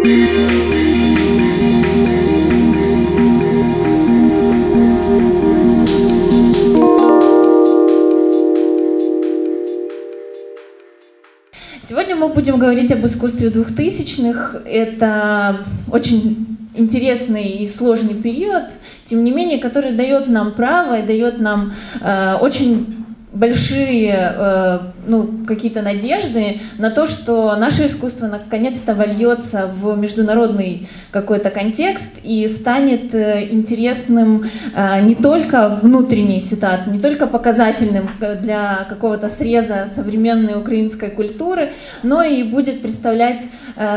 Сегодня мы будем говорить об искусстве 2000-х. Это очень интересный и сложный период, тем не менее, который дает нам право и дает нам очень большие какие-то надежды на то, что наше искусство наконец-то вольется в международный какой-то контекст и станет интересным не только внутренней ситуации, не только показательным для какого-то среза современной украинской культуры, но и будет представлять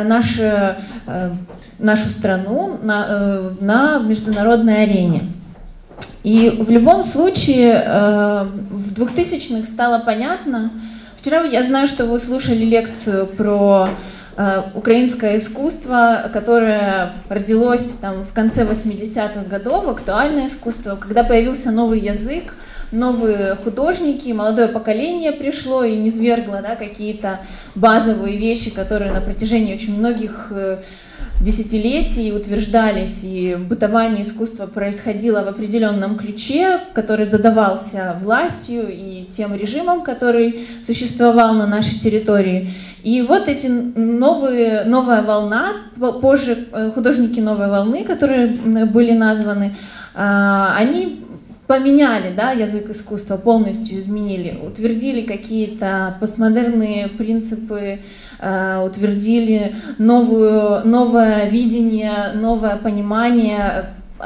нашу страну на международной арене. И в любом случае в 2000-х стало понятно. Вчера я знаю, что вы слушали лекцию про украинское искусство, которое родилось там в конце 80-х годов, актуальное искусство, когда появился новый язык, новые художники, молодое поколение пришло и низвергло какие-то базовые вещи, которые на протяжении очень многих десятилетий утверждались, и бытование искусства происходило в определенном ключе, который задавался властью и тем режимом, который существовал на нашей территории. И вот эти новая волна, позже художники новой волны, которые были названы, они поменяли язык искусства, полностью изменили, утвердили какие-то постмодерные принципы, утвердили новое видение, новое понимание,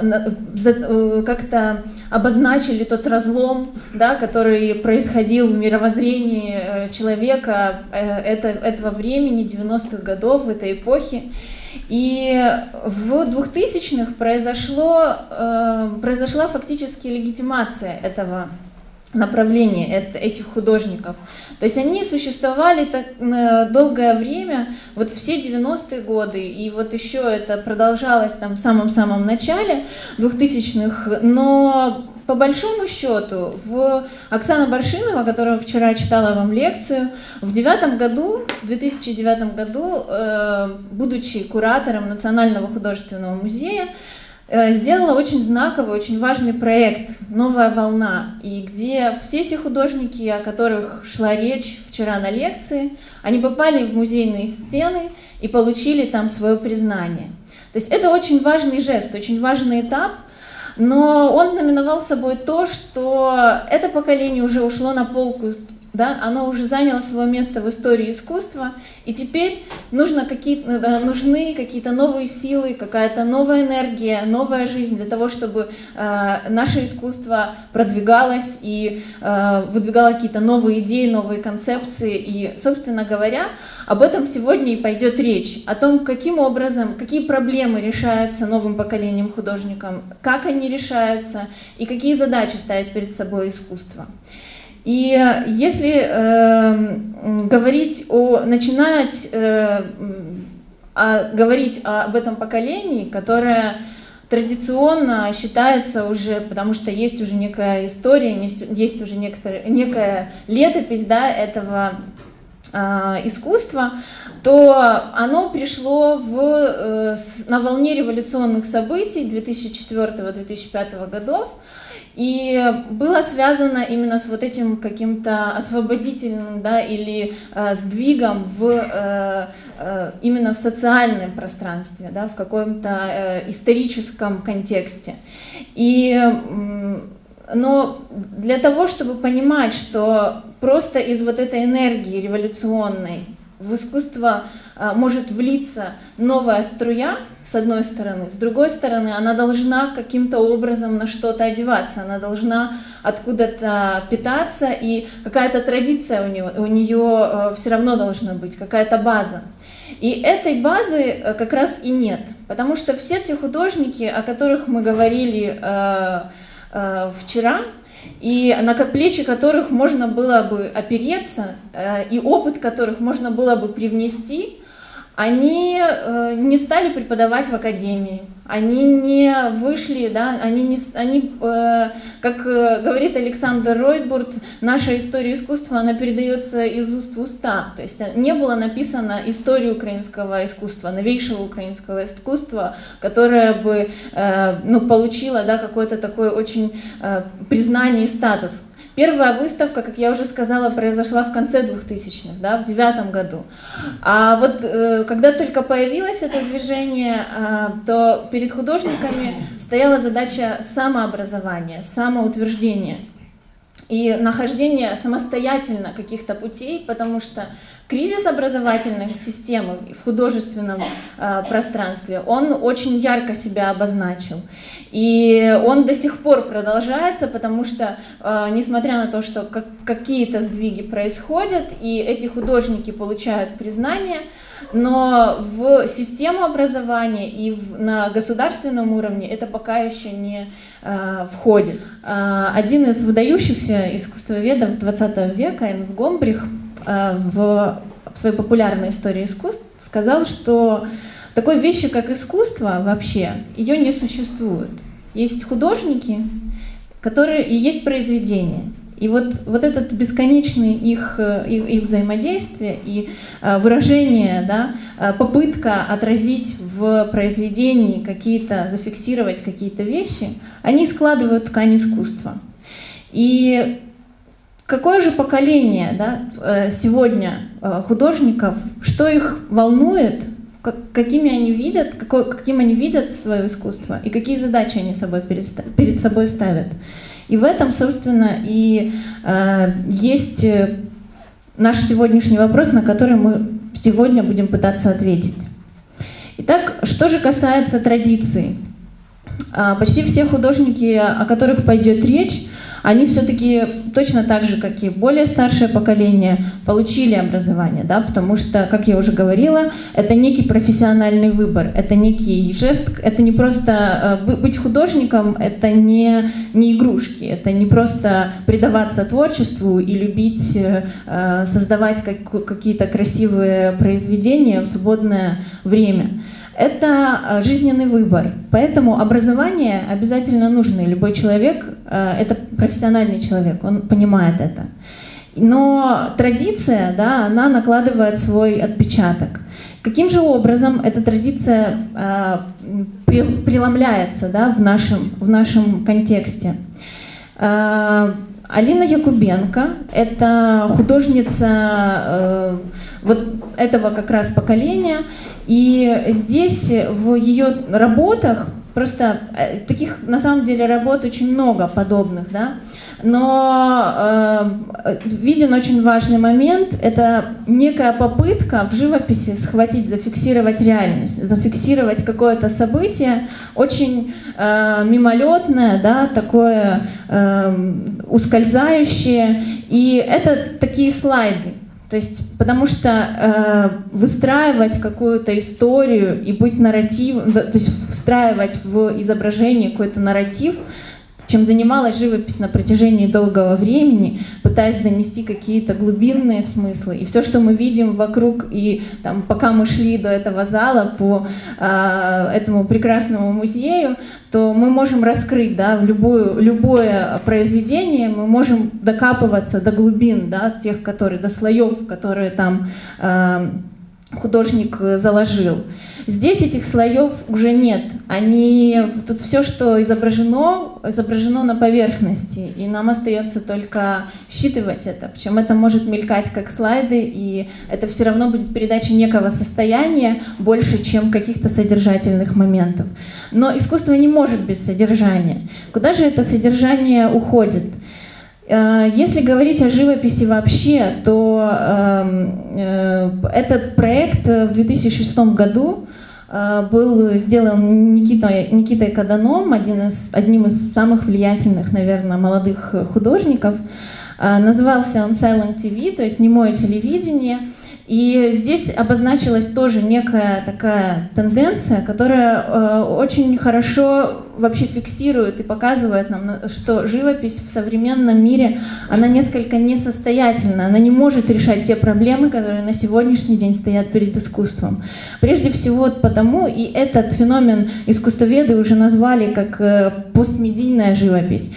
как-то обозначили тот разлом, который происходил в мировоззрении человека этого времени, 90-х годов, этой эпохи. И в 2000-х произошла фактически легитимация этого направления, этих художников. То есть они существовали так долгое время, вот все 90-е годы, и вот еще это продолжалось там в самом-самом начале 2000-х, но по большому счету Оксана Баршинова, которая вчера читала вам лекцию, в 2009 году, будучи куратором Национального художественного музея, сделала очень знаковый, очень важный проект «Новая волна», и где все те художники, о которых шла речь вчера на лекции, они попали в музейные стены и получили там свое признание. То есть это очень важный жест, очень важный этап, но он знаменовал собой то, что это поколение уже ушло на полку, оно уже заняло свое место в истории искусства, и теперь нужны какие-то новые силы, какая-то новая энергия, новая жизнь для того, чтобы наше искусство продвигалось и выдвигало какие-то новые идеи, новые концепции. И, собственно говоря, об этом сегодня и пойдет речь, о том, каким образом, какие проблемы решаются новым поколением художников, как они решаются и какие задачи ставит перед собой искусство. И если говорить об этом поколении, которое традиционно считается уже, потому что есть уже некая история, есть уже некая летопись этого искусства, то оно пришло на волне революционных событий 2004-2005 годов, и было связано именно с вот этим каким-то освободительным или сдвигом именно в социальном пространстве, в каком-то историческом контексте. Но для того, чтобы понимать, что просто из вот этой энергии революционной в искусство может влиться новая струя, с одной стороны, с другой стороны, она должна каким-то образом на что-то одеваться, она должна откуда-то питаться, и какая-то традиция у нее все равно должна быть, какая-то база. И этой базы как раз и нет, потому что все те художники, о которых мы говорили вчера, и на плечи которых можно было бы опереться, и опыт которых можно было бы привнести, они не стали преподавать в академии, они не вышли, да, как говорит Александр Ройтбурд, наша история искусства, она передается из уст в уста, то есть не было написано история украинского искусства, новейшего украинского искусства, которое бы получило, да, какой-то такой очень признание и статус. Первая выставка, как я уже сказала, произошла в конце 2000-х, да, в 2009 году. А вот когда только появилось это движение, то перед художниками стояла задача самообразования, самоутверждения и нахождения самостоятельно каких-то путей, потому что кризис образовательной системы в художественном пространстве, он очень ярко себя обозначил. И он до сих пор продолжается, потому что, несмотря на то, что какие-то сдвиги происходят, и эти художники получают признание, но в систему образования и на государственном уровне это пока еще не входит. Один из выдающихся искусствоведов 20 века, Эрнст Гомбрих, в своей популярной истории искусств сказал, что такой вещи, как искусство, вообще, ее не существует. Есть художники, которые и есть произведения. И вот этот бесконечный их взаимодействие и выражение, да, попытка отразить в произведении какие-то, зафиксировать какие-то вещи, они складывают ткань искусства. И какое же поколение, да, сегодня художников, что их волнует, каким они видят свое искусство и какие задачи они перед собой ставят. И в этом, собственно, и есть наш сегодняшний вопрос, на который мы сегодня будем пытаться ответить. Итак, что же касается традиций. Почти все художники, о которых пойдет речь, они все-таки точно так же, как и более старшее поколение, получили образование, да, потому что, как я уже говорила, это некий профессиональный выбор, это некий жест, это не просто быть художником, это не игрушки, это не просто предаваться творчеству и любить создавать какие-то красивые произведения в свободное время. Это жизненный выбор, поэтому образование обязательно нужно. Любой человек — это профессиональный человек, он понимает это. Но традиция, да, она накладывает свой отпечаток. Каким же образом эта традиция преломляется, да, в нашем контексте? Алина Якубенко — это художница вот этого как раз поколения, и здесь в ее работах, просто таких на самом деле работ очень много подобных, да, но виден очень важный момент, это некая попытка в живописи схватить, зафиксировать реальность, зафиксировать какое-то событие, очень мимолетное, да, такое ускользающее, и это такие слайды. То есть, потому что выстраивать какую-то историю и быть нарративом, то есть встраивать в изображение какой-то нарратив, чем занималась живопись на протяжении долгого времени, пытаясь донести какие-то глубинные смыслы. И все, что мы видим вокруг, и там, пока мы шли до этого зала по этому прекрасному музею, то мы можем раскрыть, да, в любое произведение, мы можем докапываться до глубин, да, тех, до слоев, которые там художник заложил. Здесь этих слоев уже нет. Тут все, что изображено на поверхности, и нам остается только считывать это. Причем это может мелькать как слайды, и это все равно будет передача некого состояния больше, чем каких-то содержательных моментов. Но искусство не может без содержания. Куда же это содержание уходит? Если говорить о живописи вообще, то этот проект в 2006 году был сделан Никитой Каданом, одним из самых влиятельных, наверное, молодых художников. Назывался он Silent TV, то есть немое телевидение. И здесь обозначилась тоже некая такая тенденция, которая очень хорошо вообще фиксирует и показывает нам, что живопись в современном мире, она несколько несостоятельна, она не может решать те проблемы, которые на сегодняшний день стоят перед искусством. Прежде всего потому, и этот феномен искусствоведы уже назвали как постмедийная живопись.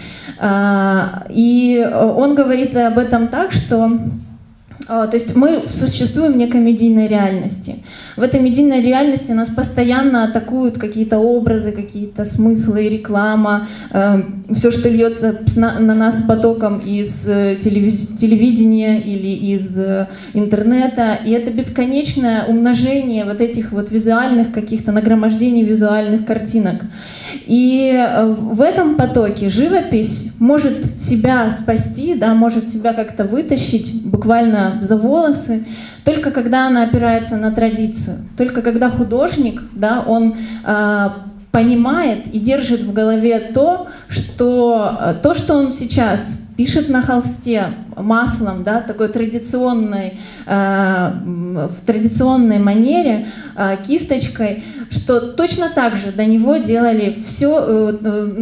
И он говорит об этом так, что то есть мы существуем в некой медийной реальности. В этой медийной реальности нас постоянно атакуют какие-то образы, какие-то смыслы, реклама, все, что льется на нас потоком из телевидения или из интернета. И это бесконечное умножение вот этих вот визуальных каких-то нагромождений визуальных картинок. И в этом потоке живопись может себя спасти, да, может себя как-то вытащить буквально за волосы, только когда она опирается на традицию, только когда художник, да, он понимает и держит в голове то, что он сейчас пишет на холсте маслом, да, такой традиционной, в традиционной манере, кисточкой, что точно так же до него делали все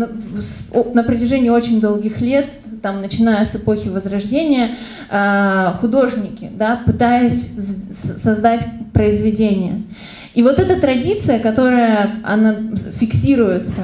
на протяжении очень долгих лет, там, начиная с эпохи Возрождения, художники, да, пытаясь создать произведение. И вот эта традиция, она фиксируется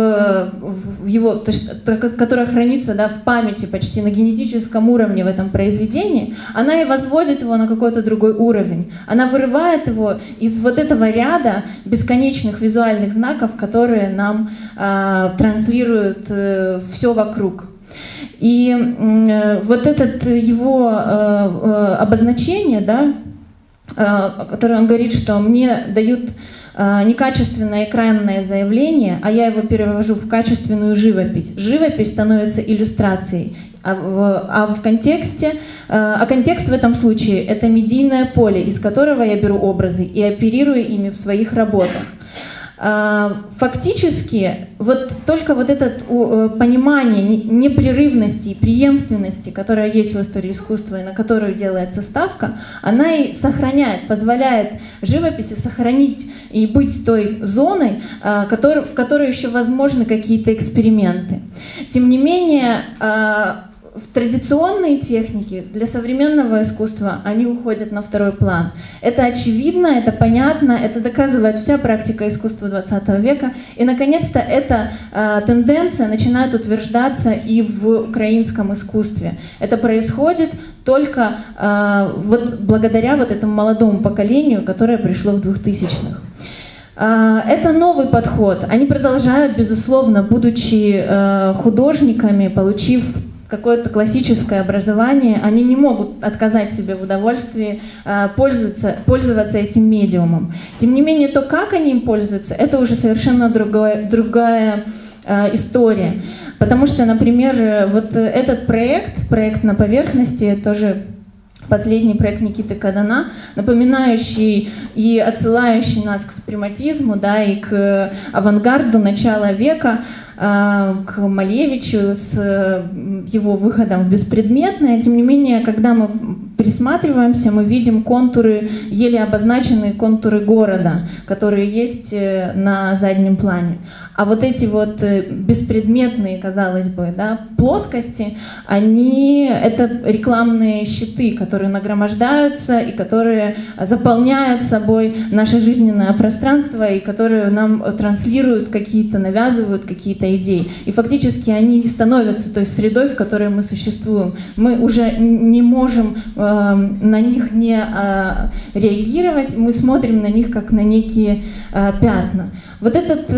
в его, то есть, которая хранится, да, в памяти почти на генетическом уровне в этом произведении, она и возводит его на какой-то другой уровень. Она вырывает его из вот этого ряда бесконечных визуальных знаков, которые нам транслируют все вокруг. И вот это его обозначение, да, который он говорит, что мне дают некачественное экранное заявление, а я его перевожу в качественную живопись. Живопись становится иллюстрацией, а контекст в этом случае — это медийное поле, из которого я беру образы и оперирую ими в своих работах. Фактически, вот только вот это понимание непрерывности и преемственности, которая есть в истории искусства и на которую делается ставка, она и сохраняет, позволяет живописи сохранить и быть той зоной, в которой еще возможны какие-то эксперименты. Тем не менее, в традиционные техники для современного искусства они уходят на второй план. Это очевидно, это понятно, это доказывает вся практика искусства XX века. И, наконец-то, эта тенденция начинает утверждаться и в украинском искусстве. Это происходит только вот благодаря вот этому молодому поколению, которое пришло в 2000-х. Это новый подход. Они продолжают, безусловно, будучи художниками, получив какое-то классическое образование, они не могут отказать себе в удовольствии пользоваться этим медиумом. Тем не менее, то, как они им пользуются, это уже совершенно другая история. Потому что, например, вот этот проект «На поверхности», тоже последний проект Никиты Кадана, напоминающий и отсылающий нас к супрематизму, да, и к авангарду начала века, к Малевичу с его выходом в беспредметное. Тем не менее, когда мы присматриваемся, мы видим контуры, еле обозначенные контуры города, которые есть на заднем плане. А вот эти вот беспредметные, казалось бы, да, плоскости, это рекламные щиты, которые нагромождаются и которые заполняют собой наше жизненное пространство и которые нам транслируют какие-то, навязывают какие-то идеи. И фактически они становятся той средой, в которой мы существуем. Мы уже не можем на них не реагировать, мы смотрим на них как на некие пятна. Вот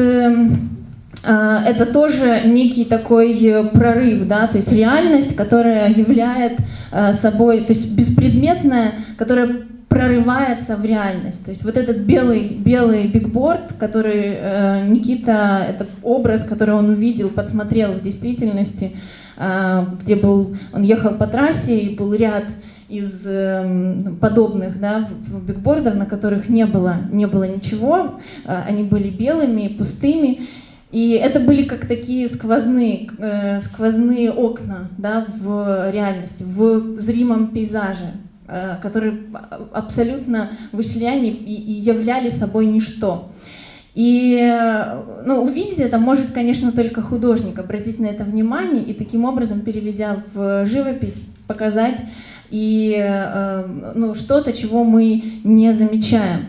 это тоже некий такой прорыв, да, то есть реальность, которая являет собой, то есть беспредметная, которая прорывается в реальность. То есть вот этот белый бигборд, который Никита, это образ, который он увидел, подсмотрел в действительности, где он ехал по трассе, и был ряд из подобных, да, бигбордов, на которых не было ничего, они были белыми, пустыми, и это были как такие сквозные окна, да, в реальности, в зримом пейзаже. которые абсолютно вышли и являли собой ничто. И увидеть это может, конечно, только художник, обратить на это внимание и таким образом, переведя в живопись, показать и что-то, чего мы не замечаем.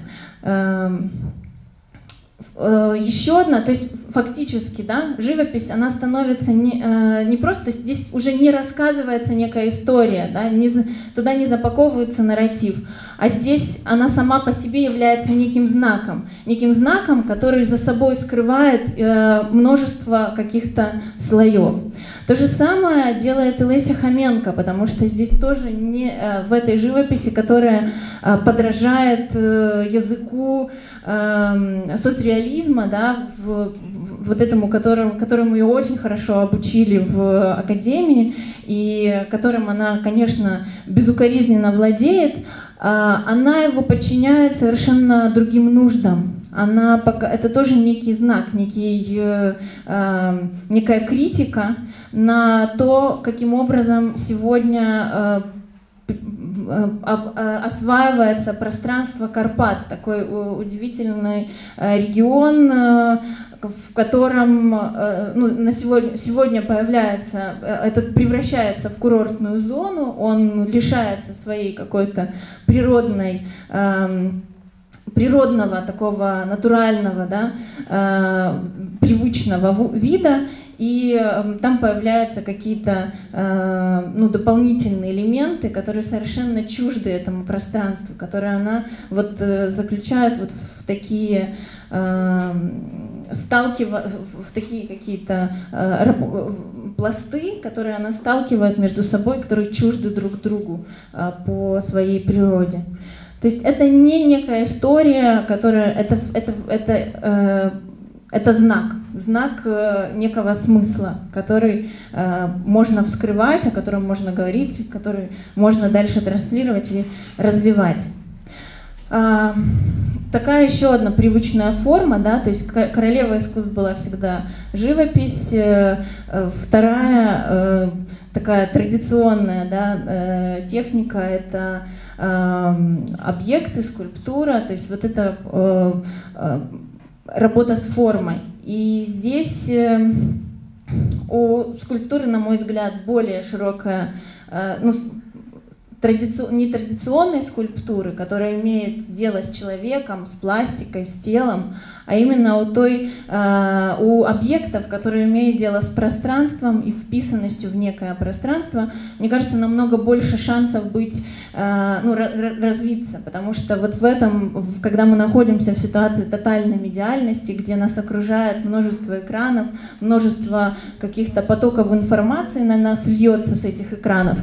Еще одна, то есть фактически, да, живопись, она становится не просто, здесь уже не рассказывается некая история, да, туда не запаковывается нарратив, а здесь она сама по себе является неким знаком, который за собой скрывает множество каких-то слоев. То же самое делает и Леся Хоменко, потому что здесь тоже в этой живописи, которая подражает языку соцреализма, да, вот этому, которому ее очень хорошо обучили в академии, и которым она, конечно, безукоризненно владеет, она его подчиняет совершенно другим нуждам. Это тоже некий знак, некая критика на то, каким образом сегодня осваивается пространство Карпат, такой удивительный регион, в котором сегодня превращается в курортную зону, он лишается своей какой-то природного, такого натурального, да, привычного вида, и там появляются какие-то дополнительные элементы, которые совершенно чужды этому пространству, которые она заключает в такие какие-то пласты, которые она сталкивает между собой, которые чужды друг другу по своей природе. То есть это не некая история, которая это знак некого смысла, который можно вскрывать, о котором можно говорить, который можно дальше транслировать и развивать. Такая еще одна привычная форма, да, то есть королева искусств была всегда живопись, вторая такая традиционная, да, техника — это объекты, скульптура, то есть вот это работа с формой. И здесь у скульптуры, на мой взгляд, более широкая, нетрадиционной скульптуры, которая имеет дело с человеком, с пластикой, с телом, а именно у объектов, которые имеют дело с пространством и вписанностью в некое пространство, мне кажется, намного больше шансов развиться, потому что вот в этом, когда мы находимся в ситуации тотальной медиальности, где нас окружает множество экранов, множество каких-то потоков информации на нас льется с этих экранов,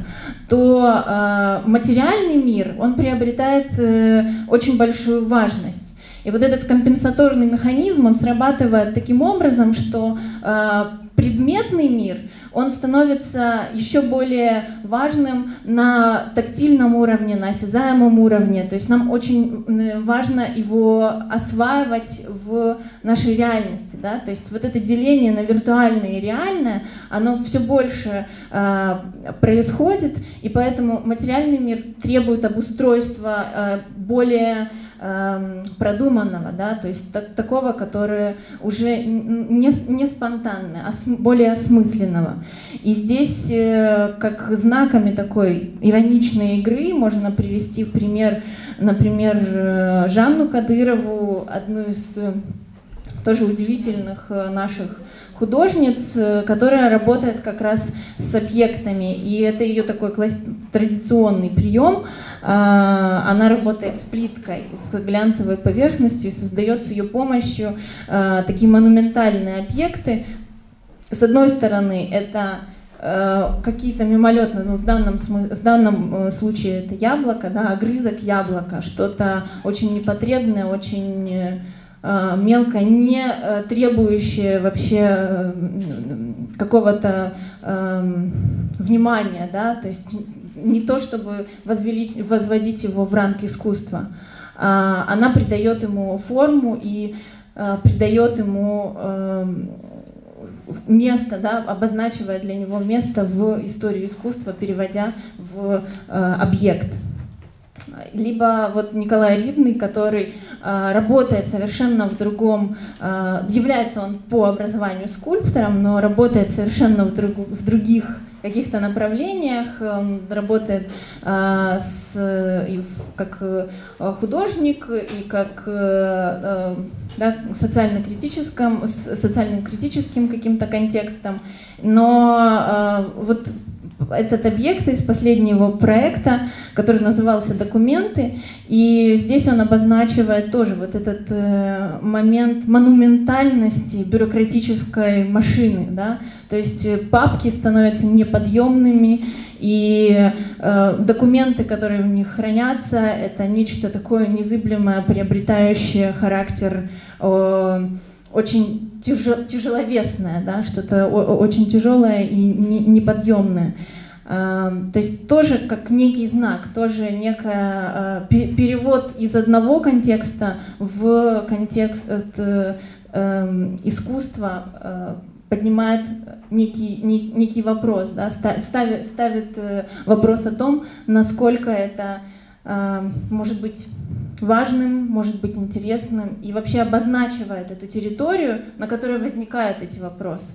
то материальный мир, он приобретает очень большую важность. И вот этот компенсаторный механизм, он срабатывает таким образом, что предметный мир, он становится еще более важным на тактильном уровне, на осязаемом уровне. То есть нам очень важно его осваивать в нашей реальности. Да? То есть вот это деление на виртуальное и реальное, оно все больше происходит, и поэтому материальный мир требует обустройства более продуманного, да, то есть такого, которое уже не спонтанное, а более осмысленного. И здесь как знаками такой ироничной игры можно привести в пример, например, Жанну Кадырову, одну из тоже удивительных наших художниц, которая работает как раз с объектами, и это ее такой традиционный прием. Она работает с плиткой, с глянцевой поверхностью, и создает с ее помощью такие монументальные объекты. С одной стороны, это какие-то мимолетные, в данном случае это яблоко, да, огрызок яблока, что-то очень непотребное, очень мелкое, не требующее вообще какого-то внимания, да, то есть не то, чтобы возводить его в ранг искусства. Она придает ему форму и придает ему место, да, обозначивая для него место в истории искусства, переводя в объект. либо вот Николай Ридный, который работает совершенно в другом, является он по образованию скульптором, но работает совершенно в других каких-то направлениях. Он работает как художник и как да, социально-критическим каким-то контекстом. Но вот этот объект из последнего проекта, который назывался «Документы», и здесь он обозначивает тоже вот этот момент монументальности бюрократической машины, да? То есть папки становятся неподъемными, и документы, которые в них хранятся, это нечто такое незыблемое, приобретающее характер очень тяжеловесное, да, что-то очень тяжелое и неподъемное. То есть тоже как некий знак, тоже некий перевод из одного контекста в контекст искусства поднимает некий вопрос, да, ставит вопрос о том, насколько это может быть важным, может быть интересным и вообще обозначивает эту территорию, на которой возникают эти вопросы.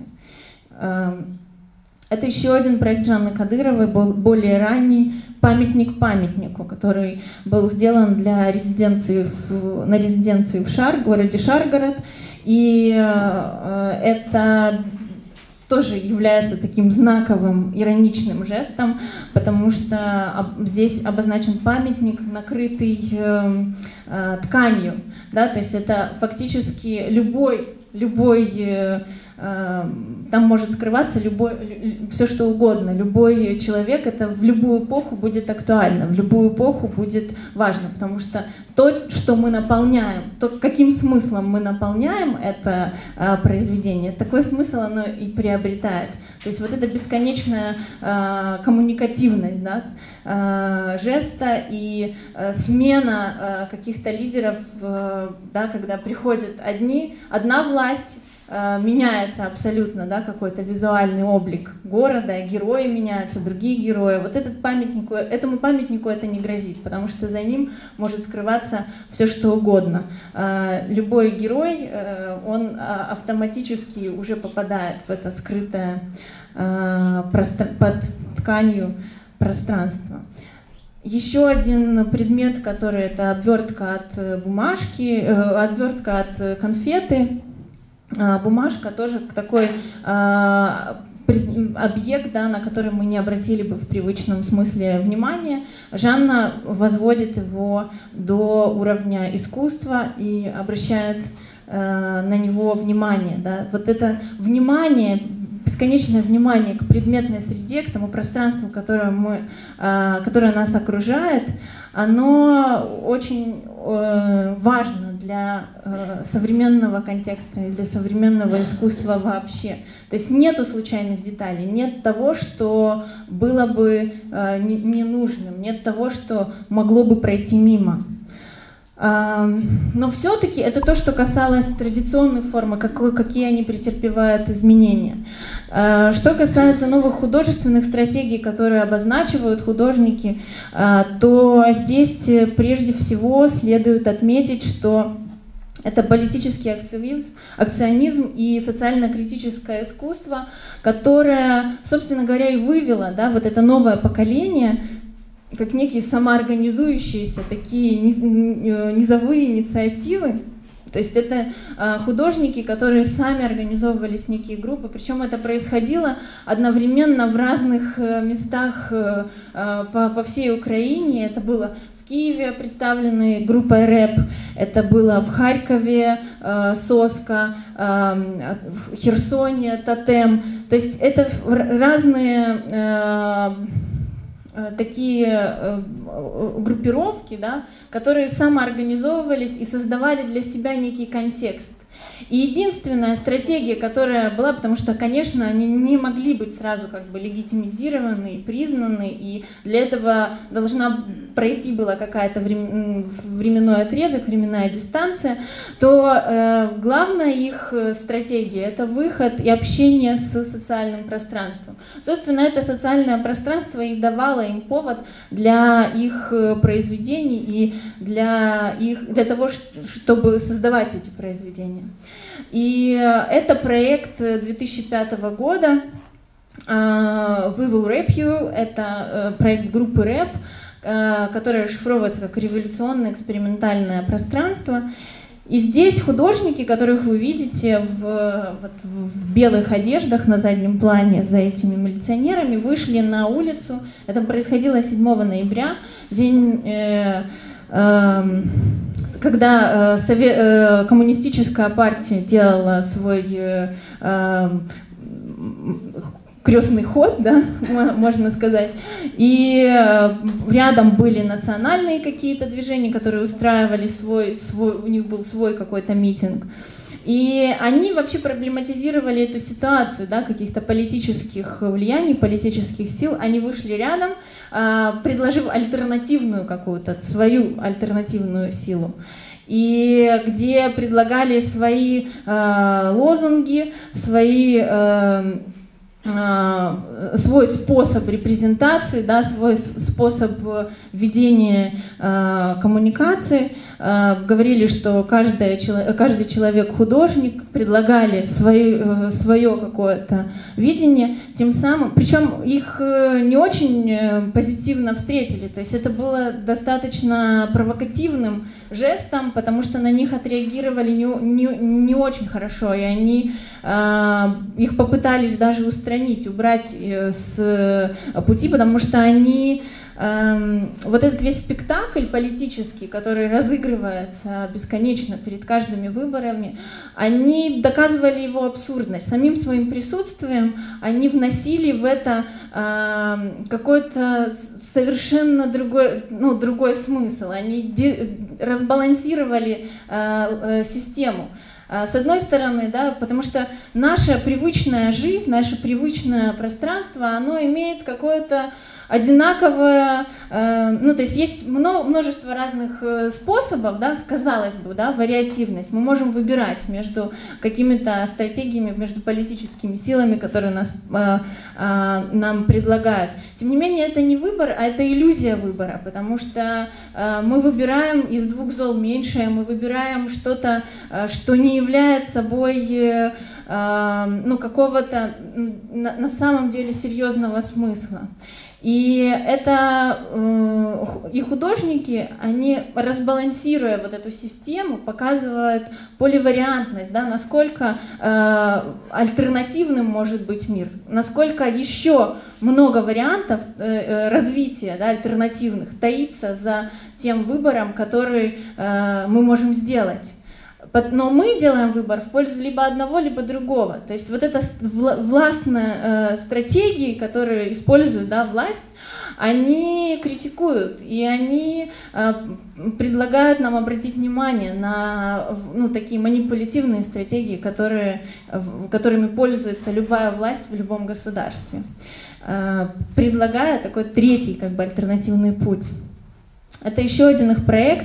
Это еще один проект Жанны Кадыровой, более ранний, «Памятник памятнику», который был сделан для резиденции на резиденцию в городе Шаргород. И это тоже является таким знаковым, ироничным жестом, потому что здесь обозначен памятник, накрытый тканью, да, то есть это фактически любой там может скрываться все что угодно, любой человек, это в любую эпоху будет актуально, в любую эпоху будет важно, потому что то, что мы наполняем, то, каким смыслом мы наполняем это произведение, такой смысл оно и приобретает. То есть вот эта бесконечная коммуникативность, да, жеста и смена каких-то лидеров, да, когда приходят одна власть, меняется абсолютно, да, какой-то визуальный облик города, герои меняются, другие герои. Вот этому памятнику это не грозит, потому что за ним может скрываться все что угодно. Любой герой, он автоматически уже попадает в это скрытое под тканью пространство. Еще один предмет, который это обвертка от бумажки, обвертка от конфеты. Бумажка тоже такой объект, да, на который мы не обратили бы в привычном смысле внимания. Жанна возводит его до уровня искусства и обращает на него внимание. Да. Вот это внимание, бесконечное внимание к предметной среде, к тому пространству, которое нас окружает, оно очень важно для современного контекста и для современного искусства вообще. То есть нету случайных деталей, нет того, что было бы ненужным, нет того, что могло бы пройти мимо. Но все-таки это то, что касалось традиционных форм, какие они претерпевают изменения. Что касается новых художественных стратегий, которые обозначивают художники, то здесь прежде всего следует отметить, что это политический акционизм и социально-критическое искусство, которое, собственно говоря, и вывело, да, вот это новое поколение как некие самоорганизующиеся такие низовые инициативы. То есть это художники, которые сами организовывались некие группы, причем это происходило одновременно в разных местах по всей Украине. Это было в Киеве представленной группой рэп, это было в Харькове Соска, в Херсоне Тотем. То есть это разные такие группировки, да, которые самоорганизовывались и создавали для себя некий контекст. И единственная стратегия, которая была, потому что, конечно, они не могли быть сразу как бы легитимизированы и признаны, и для этого должна пройти была какая-то временной отрезок, временная дистанция, то главная их стратегия — это выход и общение с социальным пространством. Собственно, это социальное пространство и давало им повод для их произведений и для того, чтобы создавать эти произведения. И это проект 2005 года «We Will Rap You», это проект группы рэп, которая расшифровывается как «Революционное экспериментальное пространство». И здесь художники, которых вы видите в белых одеждах на заднем плане за этими милиционерами, вышли на улицу. Это происходило 7 ноября, день, когда коммунистическая партия делала свой крестный ход, да, можно сказать. И рядом были национальные какие-то движения, которые устраивали у них был свой какой-то митинг. И они вообще проблематизировали эту ситуацию, да, каких-то политических влияний, политических сил. Они вышли рядом, предложив альтернативную какую-то, свою альтернативную силу. И где предлагали свои лозунги, свой способ репрезентации, да, свой способ ведения коммуникации. Говорили, что каждый человек художник, предлагали свое какое-то видение, тем самым, причем их не очень позитивно встретили, то есть это было достаточно провокативным жестом, потому что на них отреагировали не очень хорошо, и они их попытались даже убрать с пути, потому что они вот этот весь спектакль политический, который разыгрывается бесконечно перед каждыми выборами, они доказывали его абсурдность. Самим своим присутствием они вносили в это какой-то совершенно другой смысл. Они разбалансировали систему. С одной стороны, да, потому что наша привычная жизнь, наше привычное пространство, оно имеет какое-то одинаковое, то есть множество разных способов, да, казалось бы, да, вариативность. Мы можем выбирать между какими-то стратегиями, между политическими силами, которые нам предлагают. Тем не менее, это не выбор, а это иллюзия выбора, потому что мы выбираем из двух зол меньшее, мы выбираем что-то, что не является собой какого-то на самом деле серьезного смысла. И художники, они, разбалансируя вот эту систему, показывают поливариантность, да, насколько альтернативным может быть мир, насколько еще много вариантов развития, да, альтернативных таится за тем выбором, который мы можем сделать. Но мы делаем выбор в пользу либо одного, либо другого. То есть вот это властные стратегии, которые используют, да, власть, они критикуют, и они предлагают нам обратить внимание на такие манипулятивные стратегии, которыми пользуется любая власть в любом государстве, предлагая такой третий как бы альтернативный путь. Это еще один их проект.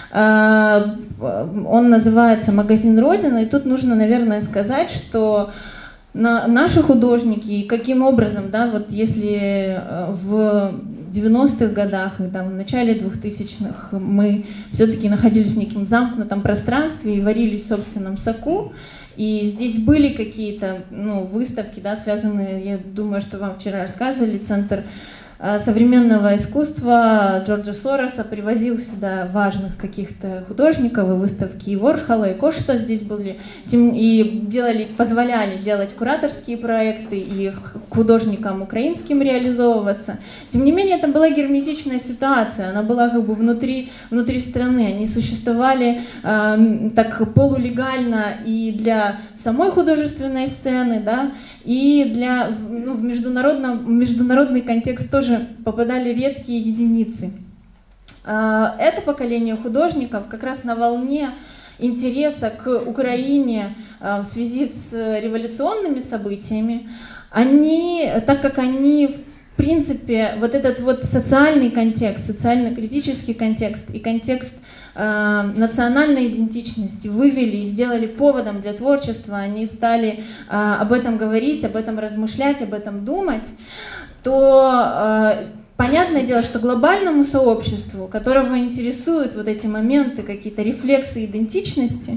Он называется «Магазин Родина», и тут нужно, наверное, сказать, что наши художники, каким образом, да, вот если в 90-х годах и там, в начале 2000-х мы все-таки находились в неком замкнутом пространстве и варились в собственном соку, и здесь были какие-то выставки, да, связанные, я думаю, что вам вчера рассказывали, Центр современного искусства Джорджа Сороса привозил сюда важных каких-то художников, и выставки и Ворхола, и Кошта здесь были, и позволяли делать кураторские проекты и художникам украинским реализовываться. Тем не менее, это была герметичная ситуация, она была как бы внутри страны, они существовали так полулегально и для самой художественной сцены, да, и в международный контекст тоже попадали редкие единицы. Это поколение художников как раз на волне интереса к Украине в связи с революционными событиями, они, так как они в принципе вот этот вот социальный контекст, социально-критический контекст и контекст национальной идентичности вывели и сделали поводом для творчества, они стали об этом говорить, об этом размышлять, об этом думать, то понятное дело, что глобальному сообществу, которого интересуют вот эти моменты, какие-то рефлексии идентичности,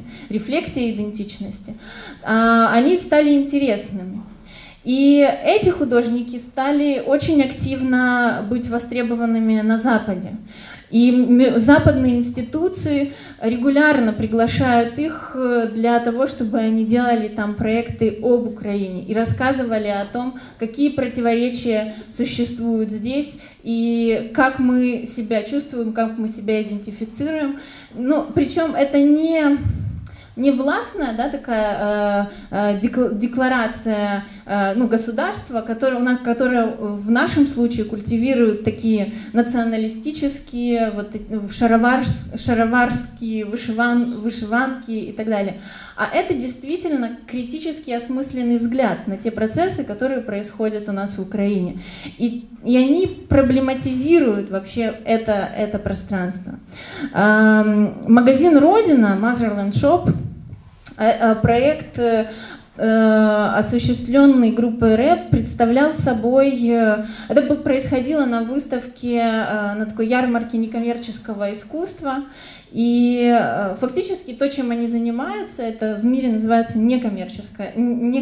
они стали интересными. И эти художники стали очень активно быть востребованными на Западе. И западные институции регулярно приглашают их для того, чтобы они делали там проекты об Украине и рассказывали о том, какие противоречия существуют здесь и как мы себя чувствуем, как мы себя идентифицируем. Ну, причем это не властная, да, такая декларация государства, которая в нашем случае культивирует такие националистические, вот, шароварские вышиванки и так далее. А это действительно критически осмысленный взгляд на те процессы, которые происходят у нас в Украине. И они проблематизируют вообще это пространство. Магазин «Родина», Motherland Shop, проект, осуществленный группой рэп, представлял собой, это происходило на выставке, на такой ярмарке некоммерческого искусства, и фактически то, чем они занимаются, это в мире называется некоммерческое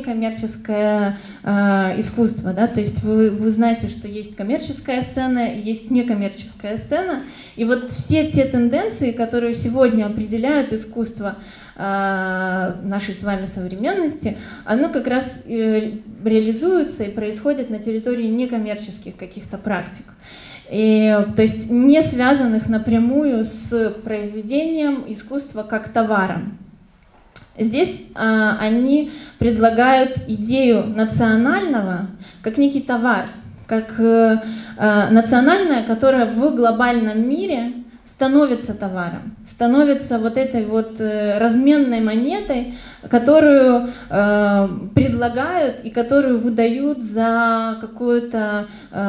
искусство, да? То есть вы знаете, что есть коммерческая сцена, есть некоммерческая сцена, и вот все те тенденции, которые сегодня определяют искусство нашей с вами современности, оно как раз реализуется и происходит на территории некоммерческих каких-то практик. То есть не связанных напрямую с произведением искусства как товаром. Здесь они предлагают идею национального как некий товар, как национальное, которое в глобальном мире становится товаром, становится вот этой вот разменной монетой, которую предлагают и которую выдают за какой-то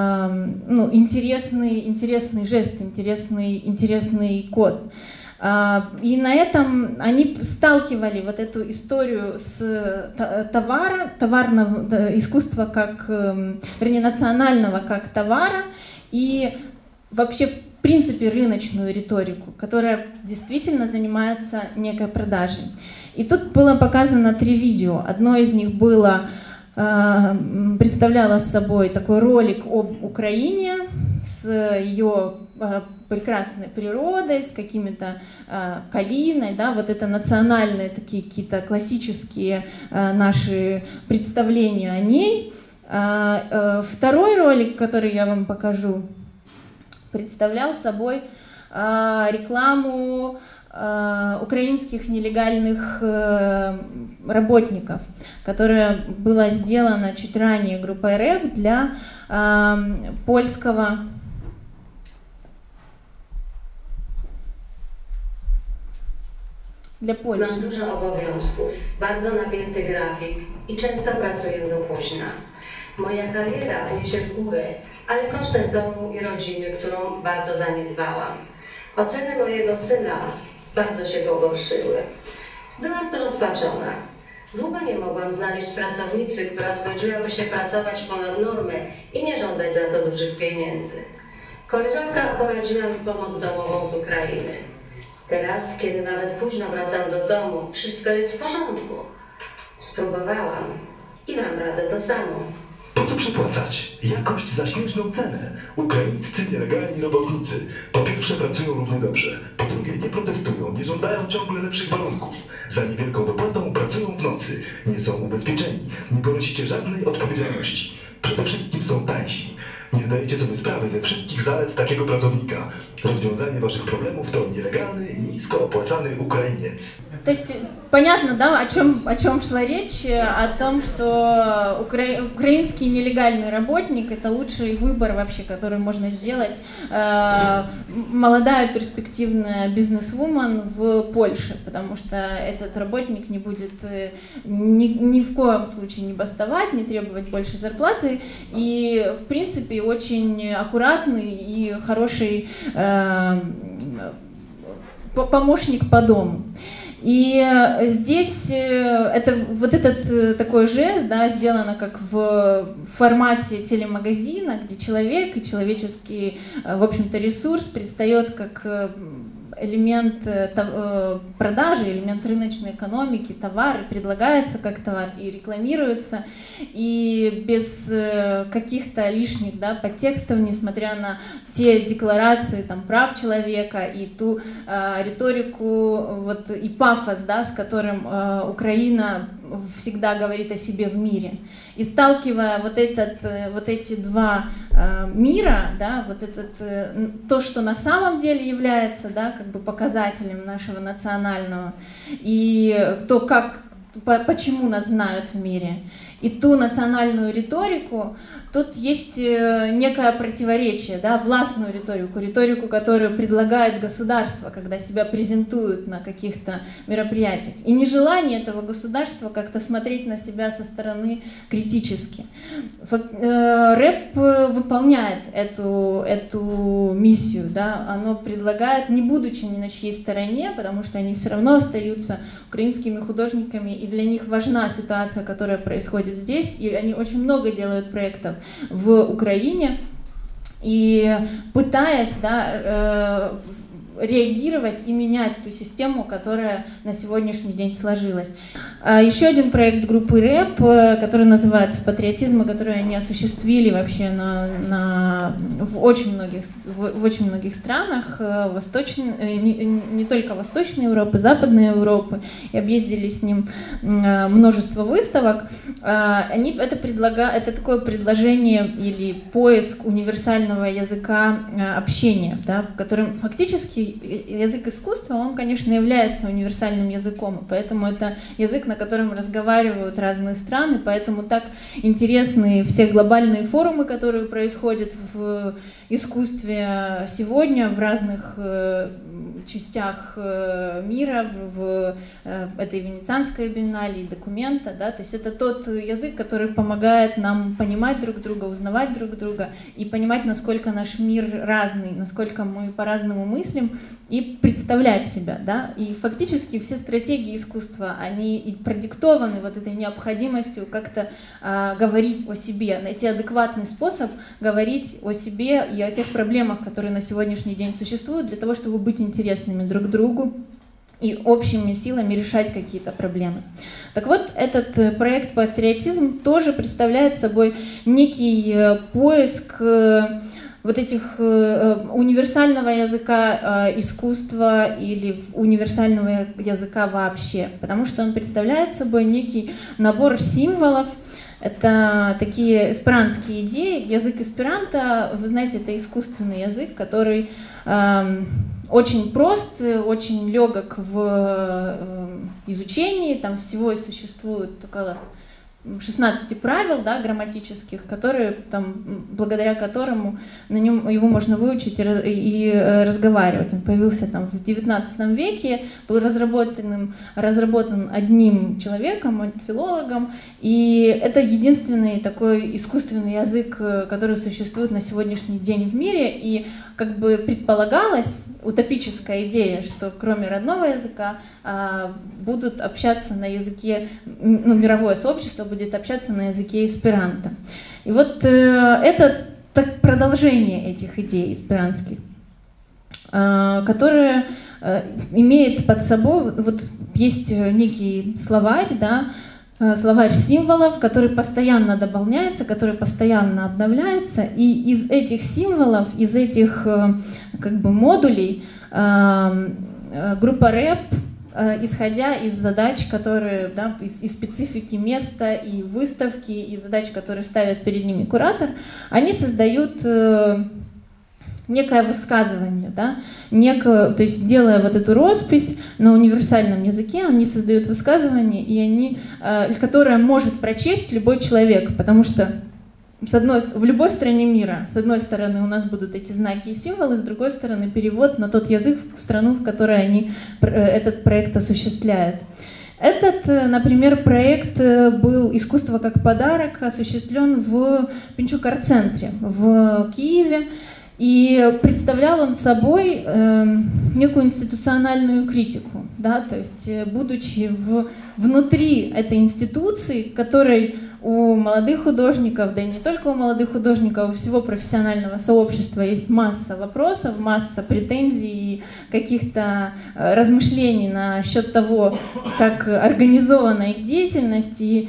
интересный жест, интересный код. И на этом они сталкивали вот эту историю с товарного искусства как, национального как товара и вообще в принципе рыночную риторику, которая действительно занимается некой продажей. И тут было показано 3 видео. Одно из них представляло собой такой ролик об Украине с ее прекрасной природой, с какими-то калиной, да, вот это национальные такие какие-то классические наши представления о ней. Второй ролик, который я вам покажу, представлял собой рекламу украинских нелегальных работников, которая была сделана чуть ранее группой рэп для Pольszy. Mam dużo obowiązków, bardzo napięty grafik i często pracuję do późna. Moja kariera niesie w górę, ale kosztem domu i rodziny, którą bardzo zaniedbałam. Oceny mojego syna bardzo się pogorszyły. Byłam zrozpaczona. Długo nie mogłam znaleźć pracownicy, która zgodziłaby się pracować ponad normę i nie żądać za to dużych pieniędzy. Koleżanka poradziła mi pomoc domową z Ukrainy. Teraz, kiedy nawet późno wracam do domu, wszystko jest w porządku. Spróbowałam i wam radzę to samo. Po co przepłacać? Jakość za śmieszną cenę. Ukraińscy nielegalni robotnicy po pierwsze pracują równie dobrze, po drugie nie protestują, nie żądają ciągle lepszych warunków. Za niewielką dopłatą pracują w nocy, nie są ubezpieczeni, nie ponosicie żadnej odpowiedzialności. przede wszystkim są tańsi. Nie zdajecie sobie sprawy ze wszystkich zalet takiego pracownika. Rozwiązanie waszych problemów to nielegalny, nisko opłacany Ukrainiec. То есть понятно, да, о чем шла речь, о том, что украинский нелегальный работник — это лучший выбор вообще, который можно сделать молодая перспективная бизнесвумен в Польше, потому что этот работник не будет ни в коем случае не бастовать, не требовать больше зарплаты и, в принципе, очень аккуратный и хороший помощник по дому. И здесь вот этот такой жест, да, сделано как в формате телемагазина, где человек и человеческий, в общем-то, ресурс предстает как элемент продажи, элемент рыночной экономики, товар, и предлагается как товар и рекламируется, и без каких-то лишних, да, подтекстов, несмотря на те декларации там, прав человека и ту риторику вот, и пафос, да, с которым Украина всегда говорит о себе в мире. И сталкивая вот эти два мира, да, вот то, что на самом деле является, да, как бы показателем нашего национального, и то, почему нас знают в мире, и ту национальную риторику, тут есть некое противоречие, да, властную риторику, которую предлагает государство, когда себя презентуют на каких-то мероприятиях, и нежелание этого государства как-то смотреть на себя со стороны критически. Рэп выполняет эту миссию, да, оно предлагает, не будучи ни на чьей стороне, потому что они все равно остаются украинскими художниками, и для них важна ситуация, которая происходит здесь, и они очень много делают проектов в Украине, и пытаясь, да, реагировать и менять ту систему, которая на сегодняшний день сложилась. Еще один проект группы рэп, который называется «Патриотизм», который они осуществили вообще в очень многих странах, не только Восточной Европы, Западной Европы, и объездили с ним множество выставок. Это такое предложение или поиск универсального языка общения, да, которым фактически язык искусства, он, конечно, является универсальным языком, и поэтому это язык, на котором разговаривают разные страны, поэтому так интересны все глобальные форумы, которые происходят в искусстве сегодня в разных частях мира, в этой Венецианской биеннале и документа, да, то есть это тот язык, который помогает нам понимать друг друга, узнавать друг друга и понимать, насколько наш мир разный, насколько мы по-разному мыслим и представлять себя, да, и фактически все стратегии искусства, они и продиктованы вот этой необходимостью как-то говорить о себе, найти адекватный способ говорить о себе и о тех проблемах, которые на сегодняшний день существуют, для того, чтобы быть интересными друг другу и общими силами решать какие-то проблемы. Так вот, этот проект «Патриотизм» тоже представляет собой некий поиск вот этих универсального языка искусства или универсального языка вообще, потому что он представляет собой некий набор символов. Это такие эсперантские идеи. Язык эсперанто, вы знаете, это искусственный язык, который очень прост, очень легок в изучении. Там всего существует около 16 правил, да, грамматических, которые, там, благодаря которому его можно выучить и разговаривать. Он появился там, в 19 веке, был разработан одним человеком, филологом, и это единственный такой искусственный язык, который существует на сегодняшний день в мире, и как бы предполагалась утопическая идея, что кроме родного языка будут общаться на языке, ну, мировое сообщество будет общаться на языке эсперанто. И вот это продолжение этих идей эсперантских, которые имеет под собой, вот есть некий словарь, да, словарь символов, который постоянно дополняется, который постоянно обновляется, и из этих символов, из этих как бы модулей группа рэп исходя из задач, которые, да, из специфики места и выставки, и задач, которые ставят перед ними куратор, они создают некое высказывание, да, то есть делая вот эту роспись на универсальном языке, они создают высказывание, которое может прочесть любой человек, потому что в любой стране мира, с одной стороны, у нас будут эти знаки и символы, с другой стороны, перевод на тот язык в страну, в которой они этот проект осуществляют. Этот, например, проект был «Искусство как подарок», осуществлен в Пинчук-арт-центре в Киеве, и представлял он собой некую институциональную критику, да, то есть будучи внутри этой институции, которой у молодых художников, да и не только у молодых художников, у всего профессионального сообщества есть масса вопросов, масса претензий и каких-то размышлений насчет того, как организована их деятельность и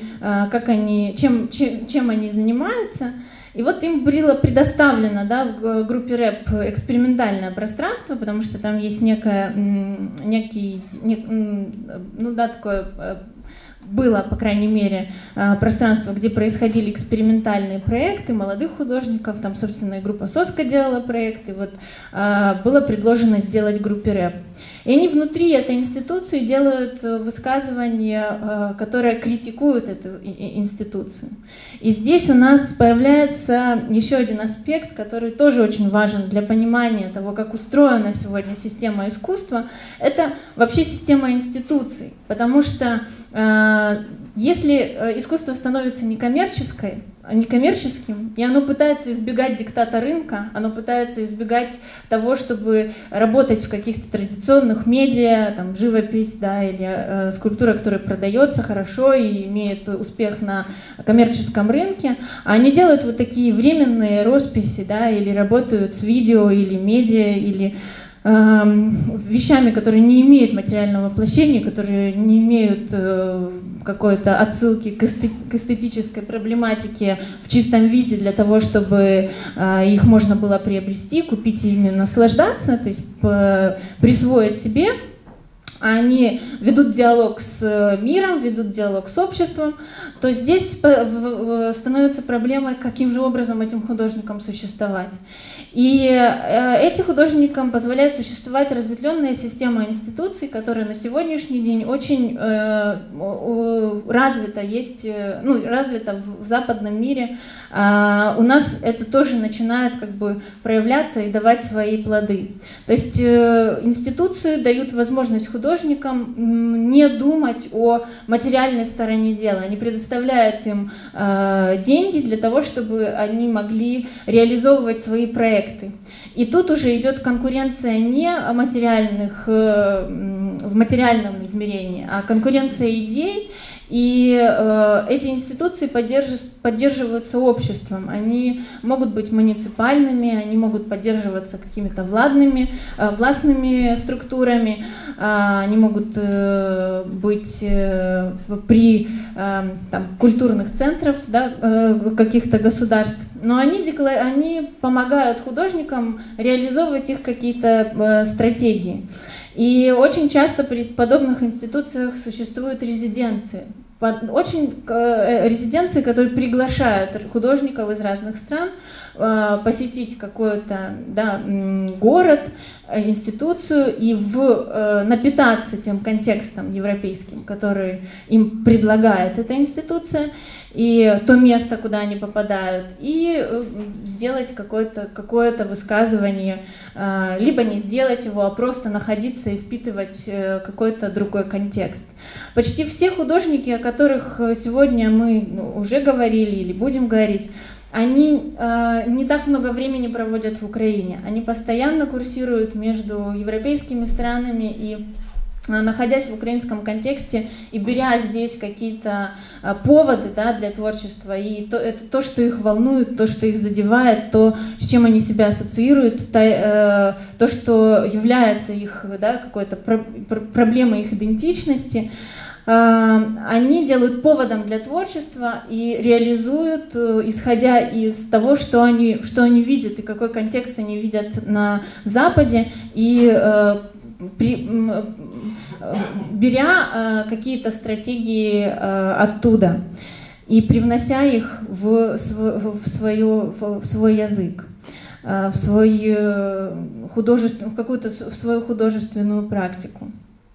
чем они занимаются. И вот им было предоставлено, да, в группе рэп экспериментальное пространство, потому что там есть такое было, по крайней мере, пространство, где происходили экспериментальные проекты молодых художников, там, собственно, и группа «Соска» делала проекты, вот, было предложено сделать группе рэп. И они внутри этой институции делают высказывания, которые критикуют эту институцию. И здесь у нас появляется еще один аспект, который тоже очень важен для понимания того, как устроена сегодня система искусства. Это вообще система институций, потому что если искусство становится некоммерческим, и оно пытается избегать диктата рынка, оно пытается избегать того, чтобы работать в каких-то традиционных медиа, там, живопись, да, или скульптура, которая продается хорошо и имеет успех на коммерческом рынке, а они делают вот такие временные росписи, да, или работают с видео, или медиа, или вещами, которые не имеют материального воплощения, которые не имеют какой-то отсылки к эстетической проблематике в чистом виде для того, чтобы их можно было приобрести, купить и ими наслаждаться, то есть присвоить себе. Они ведут диалог с миром, ведут диалог с обществом, то здесь становится проблемой, каким же образом этим художникам существовать. И этим художникам позволяет существовать разветвленная система институций, которая на сегодняшний день очень развита, развита в западном мире. У нас это тоже начинает как бы проявляться и давать свои плоды. То есть институции дают возможность художникам не думать о материальной стороне дела. Они предоставляют им деньги для того, чтобы они могли реализовывать свои проекты. И тут уже идет конкуренция не в материальном измерении, а конкуренция идей. И эти институции поддерживаются обществом. Они могут быть муниципальными, они могут поддерживаться какими-то властными структурами, они могут быть при культурных центрах, да, каких-то государств. Но они помогают художникам реализовывать их какие-то стратегии. И очень часто при подобных институциях существуют резиденции. Резиденции, которые приглашают художников из разных стран посетить какой-то, да, город, институцию и напитаться тем контекстом европейским, который им предлагает эта институция, и то место, куда они попадают, и сделать какое-то высказывание, либо не сделать его, а просто находиться и впитывать какой-то другой контекст. Почти все художники, о которых сегодня мы уже говорили или будем говорить, они не так много времени проводят в Украине. Они постоянно курсируют между европейскими странами и, находясь в украинском контексте и беря здесь какие-то поводы, да, для творчества, и то, что их волнует, то, что их задевает, то, с чем они себя ассоциируют, то, что является их, да, какой-то проблемой их идентичности, они делают поводом для творчества и реализуют, исходя из того, что они видят и какой контекст они видят на Западе, и беря какие-то стратегии оттуда и привнося их в свой язык, в свою художественную практику.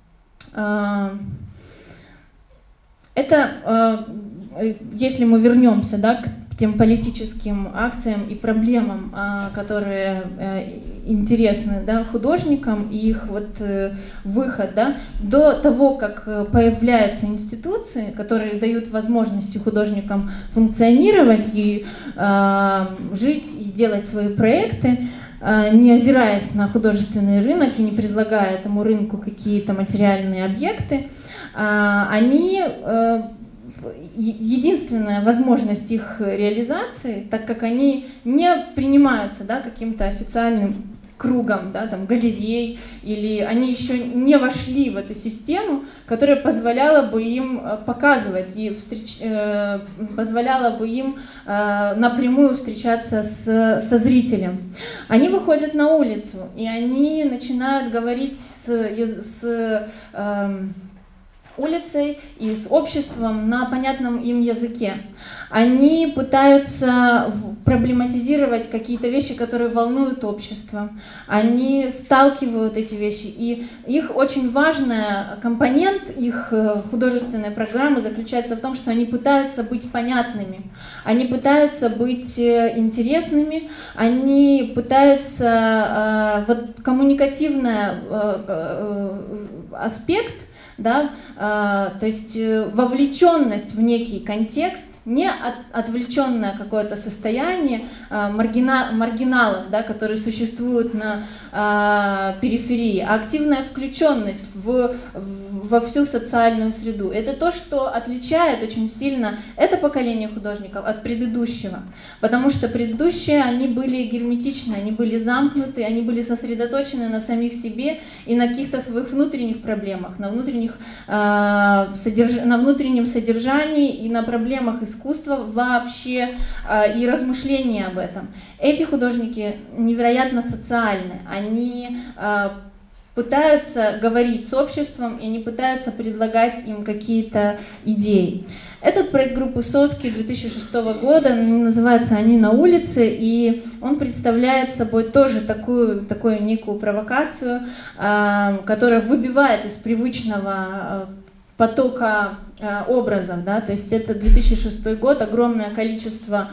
Это, если мы вернемся, да, к тем политическим акциям и проблемам, которые интересны, да, художникам, и их выход, да, до того, как появляются институции, которые дают возможности художникам функционировать и жить и делать свои проекты, не озираясь на художественный рынок и не предлагая этому рынку какие-то материальные объекты, они единственная возможность их реализации, так как они не принимаются, да, каким-то официальным кругом, да, там, галерей, или они еще не вошли в эту систему, которая позволяла бы им показывать и позволяла бы им напрямую встречаться со зрителем. Они выходят на улицу, и они начинают говорить с улицей и с обществом на понятном им языке. Они пытаются проблематизировать какие-то вещи, которые волнуют общество. Они сталкивают эти вещи. И их очень важный компонент их художественной программы заключается в том, что они пытаются быть понятными, они пытаются быть интересными, они пытаются коммуникативный аспект, да, то есть вовлеченность в некий контекст, не отвлеченное какое-то состояние маргиналов, да, которые существуют на периферии, а активная включенность во всю социальную среду. Это то, что отличает очень сильно это поколение художников от предыдущего, потому что предыдущие, они были герметичны, они были замкнуты, они были сосредоточены на самих себе и на каких-то своих внутренних проблемах, на внутреннем содержании и на проблемах искусства вообще и размышления об этом. Эти художники невероятно социальны, они пытаются говорить с обществом и не пытаются предлагать им какие-то идеи. Этот проект группы «Соски» 2006 года называется «Они на улице», и он представляет собой тоже такую некую провокацию, которая выбивает из привычного потока образов, да, то есть это 2006 год, огромное количество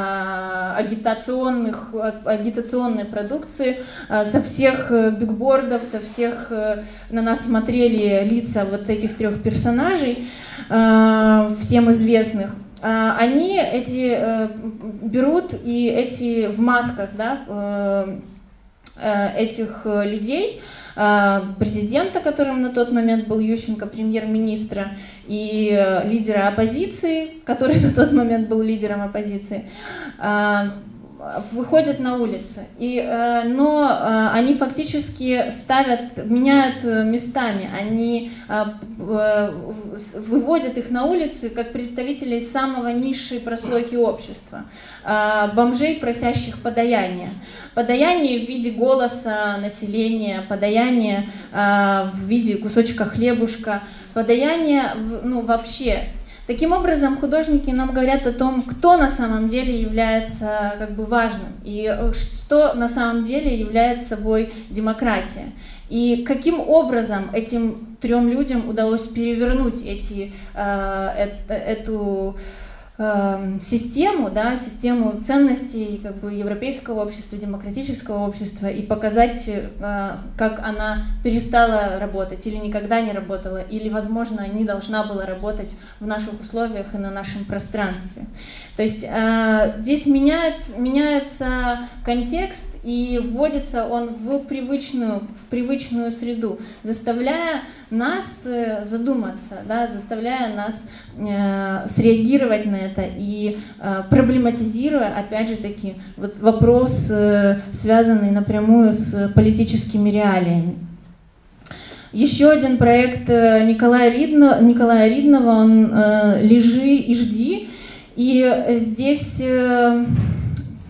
агитационной продукции, со всех бигбордов, со всех на нас смотрели лица вот этих трех персонажей, всем известных. Они берут и эти в масках, да, этих людей, президента, которым на тот момент был Ющенко, премьер-министра, и лидера оппозиции, который на тот момент был лидером оппозиции, выходят на улицы. Но они фактически меняют местами, они выводят их на улицы как представителей самого низшей прослойки общества, бомжей, просящих подаяния. Подаяние в виде голоса населения, подаяние в виде кусочка хлебушка, подаяние, ну, вообще. Таким образом, художники нам говорят о том, кто на самом деле является как бы важным, и что на самом деле является собой демократия. И каким образом этим трем людям удалось перевернуть эту систему, да, систему ценностей как бы европейского общества, демократического общества, и показать, как она перестала работать или никогда не работала, или, возможно, не должна была работать в наших условиях и на нашем пространстве. То есть здесь меняется контекст, и вводится он в привычную среду, заставляя нас задуматься, да, заставляя нас среагировать на это и проблематизируя, опять же таки, вот вопрос, связанный напрямую с политическими реалиями. Еще один проект Николая Ридного, он «Лежи и жди», и здесь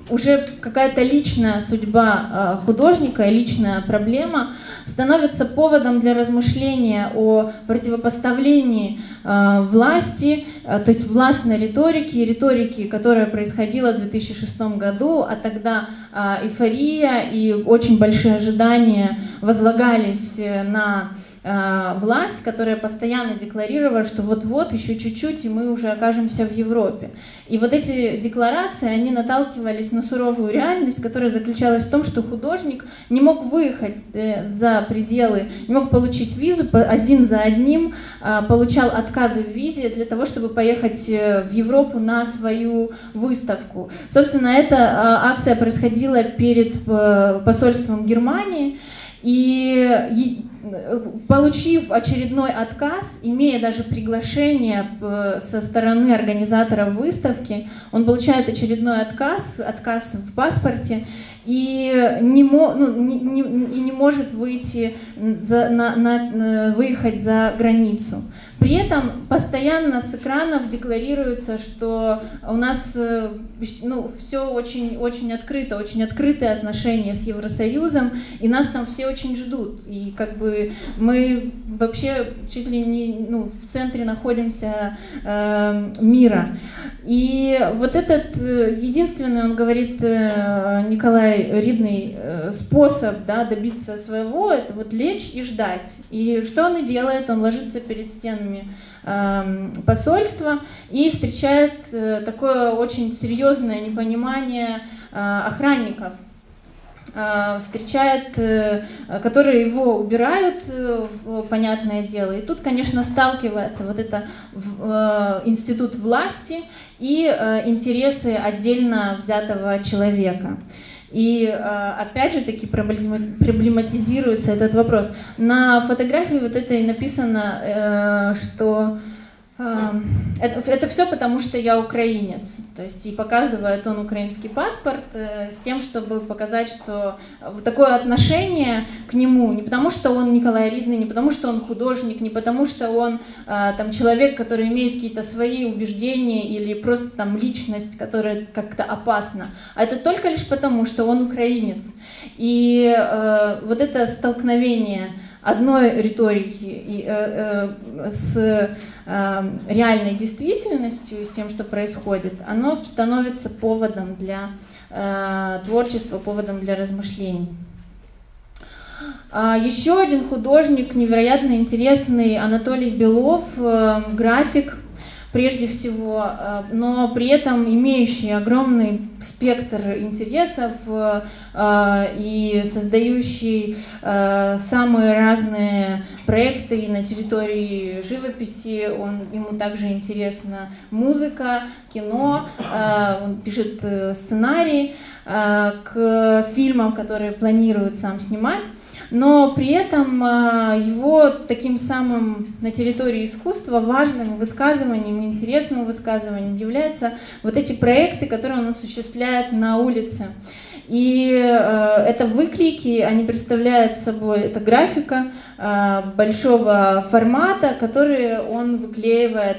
уже какая-то личная судьба художника, личная проблема становится поводом для размышления о противопоставлении власти, то есть властной риторики, которая происходила в 2006 году, а тогда эйфория и очень большие ожидания возлагались на власть, которая постоянно декларировала, что вот-вот, еще чуть-чуть, и мы уже окажемся в Европе. И вот эти декларации, они наталкивались на суровую реальность, которая заключалась в том, что художник не мог выехать за пределы, не мог получить визу, один за одним получал отказы в визе для того, чтобы поехать в Европу на свою выставку. Собственно, эта акция происходила перед посольством Германии, и получив очередной отказ, имея даже приглашение со стороны организатора выставки, он получает очередной отказ в паспорте и не может выйти выехать за границу. При этом постоянно с экранов декларируется, что у нас все очень открыто, очень открытые отношения с Евросоюзом, и нас там все очень ждут. И как бы мы вообще чуть ли не в центре находимся мира. И вот этот единственный, он говорит, Николай Ридный, способ добиться своего, это вот лечь и ждать. И что он и делает, он ложится перед стенами посольства и встречает такое очень серьезное непонимание охранников, которые его убирают, понятное дело. И тут, конечно, сталкивается вот это институт власти и интересы отдельно взятого человека. И опять же таки проблематизируется этот вопрос. На фотографии вот это и написано, что это все потому, что я украинец. То есть и показывает он украинский паспорт с тем, чтобы показать, что такое отношение к нему не потому, что он Николай Ридный, не потому, что он художник, не потому, что он там человек, который имеет какие-то свои убеждения или просто там личность, которая как-то опасна, а это только лишь потому, что он украинец. И вот это столкновение одной риторики с реальной действительностью и с тем, что происходит, оно становится поводом для творчества, поводом для размышлений. Еще один художник, невероятно интересный, Анатолий Белов, график прежде всего, но при этом имеющий огромный спектр интересов и создающий самые разные проекты и на территории живописи. Ему также интересна музыка, кино, он пишет сценарий к фильмам, которые планирует сам снимать. Но при этом его таким самым на территории искусства важным высказыванием, интересным высказыванием являются вот эти проекты, которые он осуществляет на улице. И это выклейки, они представляют собой, это графика большого формата, которые он выклеивает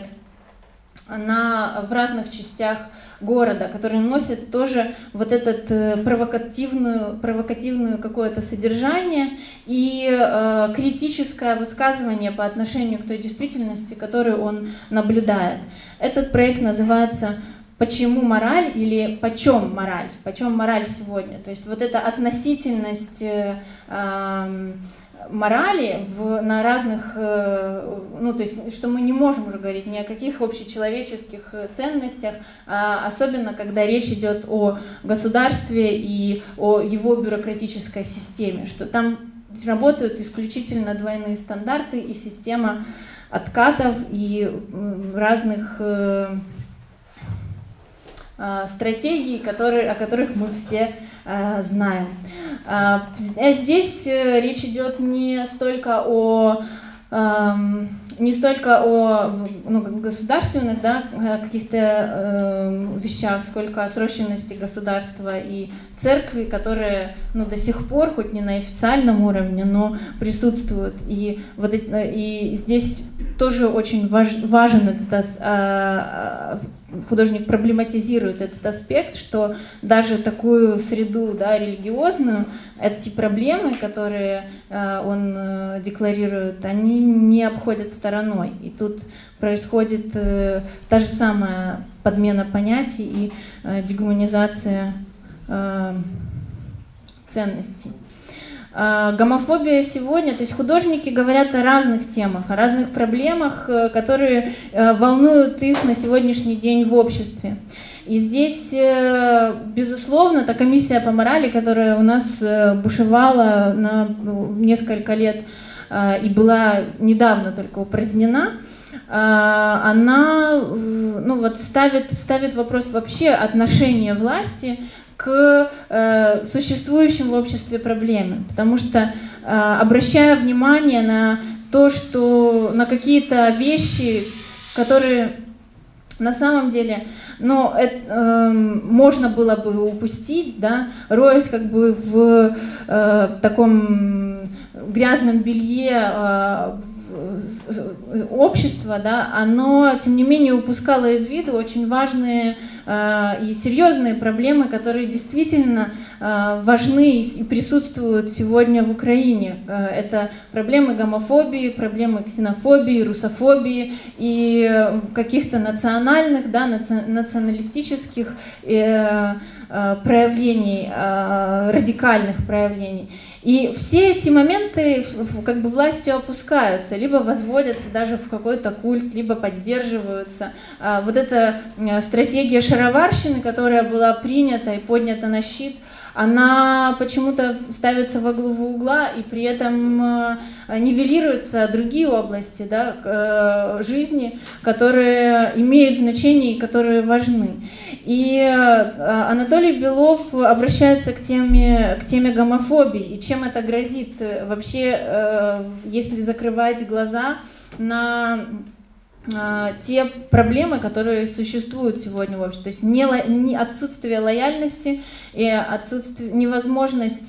в разных частях города, которые носят тоже вот это провокативное какое-то содержание и критическое высказывание по отношению к той действительности, которую он наблюдает. Этот проект называется «Почему мораль?» или «Почем мораль?» «Почем мораль сегодня?» То есть вот эта относительность морали на разных, то есть, что мы не можем уже говорить ни о каких общечеловеческих ценностях, особенно когда речь идет о государстве и о его бюрократической системе, что там работают исключительно двойные стандарты и система откатов и разных стратегий, о которых мы все знаем. Здесь речь идет не столько о государственных каких-то вещах, сколько о срощенности государства и церкви, которые до сих пор, хоть не на официальном уровне, но присутствуют. И здесь тоже очень важен этот художник проблематизирует этот аспект, что даже такую среду, да, религиозную, эти проблемы, которые он декларирует, они не обходят стороной. И тут происходит та же самая подмена понятий и дегуманизация ценностей. Гомофобия сегодня, то есть художники говорят о разных темах, о разных проблемах, которые волнуют их на сегодняшний день в обществе. И здесь, безусловно, та комиссия по морали, которая у нас бушевала на несколько лет и была недавно только упразднена, она ставит вопрос вообще отношения власти к существующим в обществе проблемам. Потому что, обращая внимание на то, что на какие-то вещи, которые на самом деле можно было бы упустить, да, роясь как бы в таком грязном белье общества, да, оно, тем не менее, упускало из виду очень важные и серьезные проблемы, которые действительно важны и присутствуют сегодня в Украине. Это проблемы гомофобии, проблемы ксенофобии, русофобии и каких-то национальных, да, националистических проявлений, радикальных проявлений. И все эти моменты как бы властью опускаются, либо возводятся даже в какой-то культ, либо поддерживаются. Вот эта стратегия шароварщины, которая была принята и поднята на щит, она почему-то ставится во главу угла, и при этом нивелируются другие области, да, жизни, которые имеют значение и которые важны. И Анатолий Белов обращается к теме гомофобии, и чем это грозит вообще, если закрывать глаза на те проблемы, которые существуют сегодня в обществе. То есть отсутствие лояльности и невозможность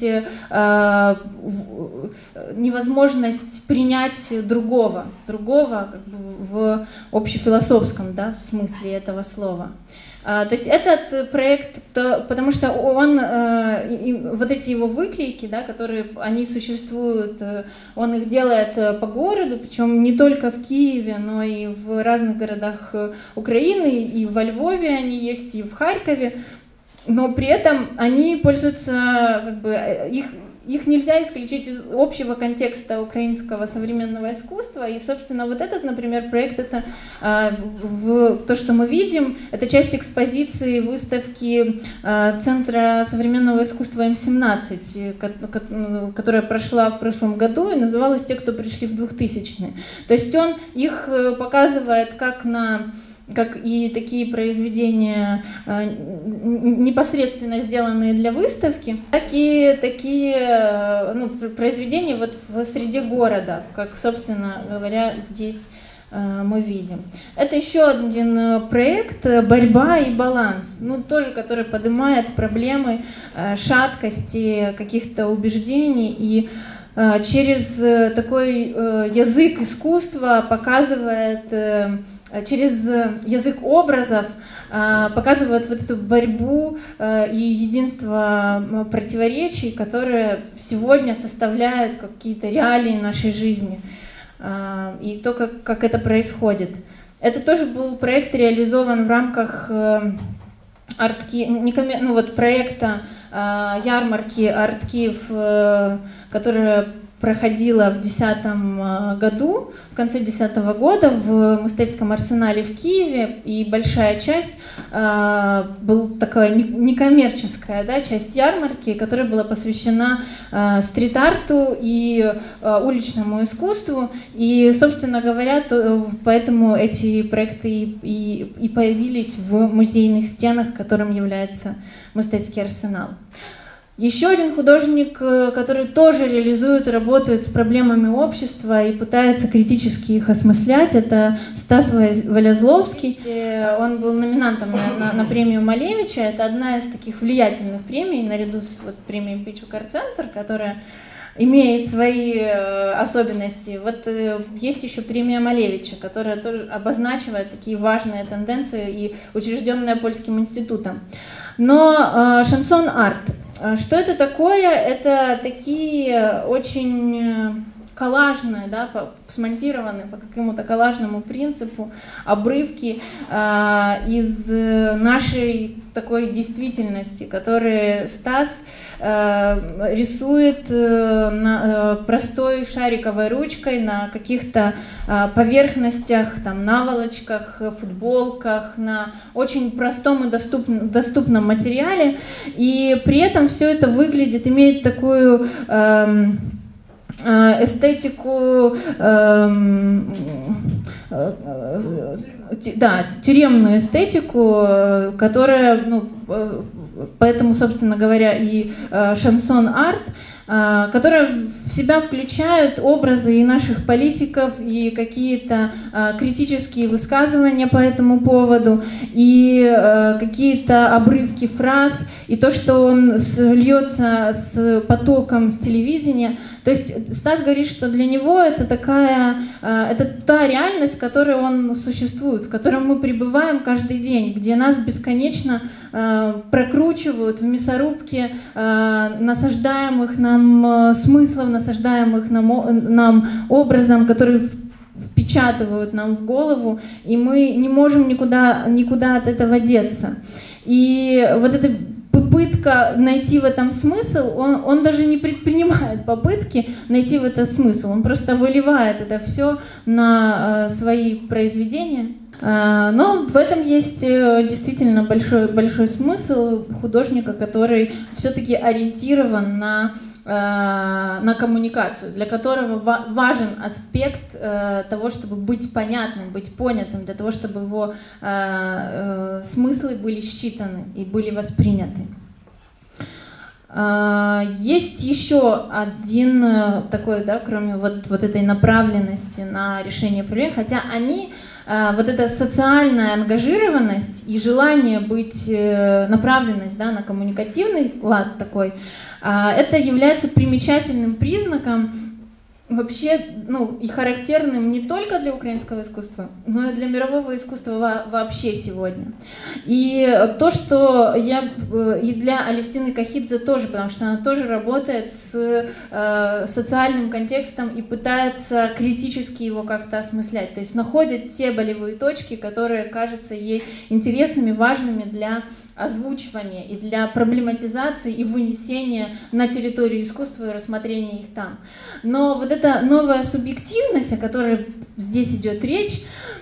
принять другого как бы в общефилософском, да, в смысле этого слова. То есть этот проект, потому что он, вот эти его выклейки, да, которые они существуют, он их делает по городу, причем не только в Киеве, но и в разных городах Украины, и во Львове они есть, и в Харькове, но при этом они пользуются, как бы, их нельзя исключить из общего контекста украинского современного искусства. И, собственно, вот этот, например, проект, это то, что мы видим, это часть экспозиции выставки Центра современного искусства М17, которая прошла в прошлом году и называлась «Те, кто пришли в 2000-е». То есть он их показывает как и такие произведения, непосредственно сделанные для выставки, так и такие произведения вот в среде города, как, собственно говоря, здесь мы видим. Это еще один проект «Борьба и баланс», тоже который поднимает проблемы шаткости каких-то убеждений и через такой язык искусства показывает, через язык образов показывают вот эту борьбу и единство противоречий, которые сегодня составляют какие-то реалии нашей жизни, и то, как это происходит. Это тоже был проект, реализован в рамках проекта ярмарки «Арт Киев», которая проходила в 2010 году, в конце 2010 года в Мистецьком арсенале в Киеве, и большая часть была такая некоммерческая, да, часть ярмарки, которая была посвящена стрит-арту и уличному искусству, и, собственно говоря, поэтому эти проекты и появились в музейных стенах, которым является Мистецький арсенал. Еще один художник, который тоже реализует и работает с проблемами общества и пытается критически их осмыслять, это Стас Валязловский. Он был номинантом на премию Малевича. Это одна из таких влиятельных премий, наряду с премией Пичук Арт-Центр, которая имеет свои особенности. Вот есть еще премия Малевича, которая тоже обозначивает такие важные тенденции и учрежденная Польским институтом. Но шансон-арт. Что это такое? Это такие очень коллажные, да, смонтированные по какому-то коллажному принципу обрывки из нашей такой действительности, которые Стас рисует простой шариковой ручкой на каких-то поверхностях, там, наволочках, футболках, на очень простом и доступном материале, и при этом все это выглядит, имеет такую эстетику, да, тюремную эстетику, которая, ну, поэтому, собственно говоря, и шансон-арт, которая в себя включает образы и наших политиков, и какие-то критические высказывания по этому поводу, и какие-то обрывки фраз, и то, что он льется с потоком с телевидения. То есть Стас говорит, что для него это это та реальность, в которой он существует, в которой мы пребываем каждый день, где нас бесконечно прокручивают в мясорубке насаждаемых нам смыслов, насаждаемых нам образом, которые впечатывают нам в голову, и мы не можем никуда от этого деться. И вот эта попытка найти в этом смысл, он даже не предпринимает попытки найти в этом смысл, он просто выливает это все на свои произведения. Но в этом есть действительно большой смысл художника, который все-таки ориентирован на коммуникацию, для которого важен аспект того, чтобы быть понятным, быть понятым, для того, чтобы его смыслы были считаны и были восприняты. Есть еще один такой, да, кроме вот этой направленности на решение проблем, хотя они, вот эта социальная ангажированность и желание быть, направленность, да, на коммуникативный лад такой, это является примечательным признаком вообще, ну, и характерным не только для украинского искусства, но и для мирового искусства вообще сегодня. И то, что и для Алевтины Кахидзе тоже, потому что она тоже работает с социальным контекстом и пытается критически его как-то осмыслять, то есть находит те болевые точки, которые кажутся ей интересными, важными для озвучивания и для проблематизации и вынесения на территорию искусства и рассмотрения их там. Но вот эта новая субъективность, о которой здесь идет речь,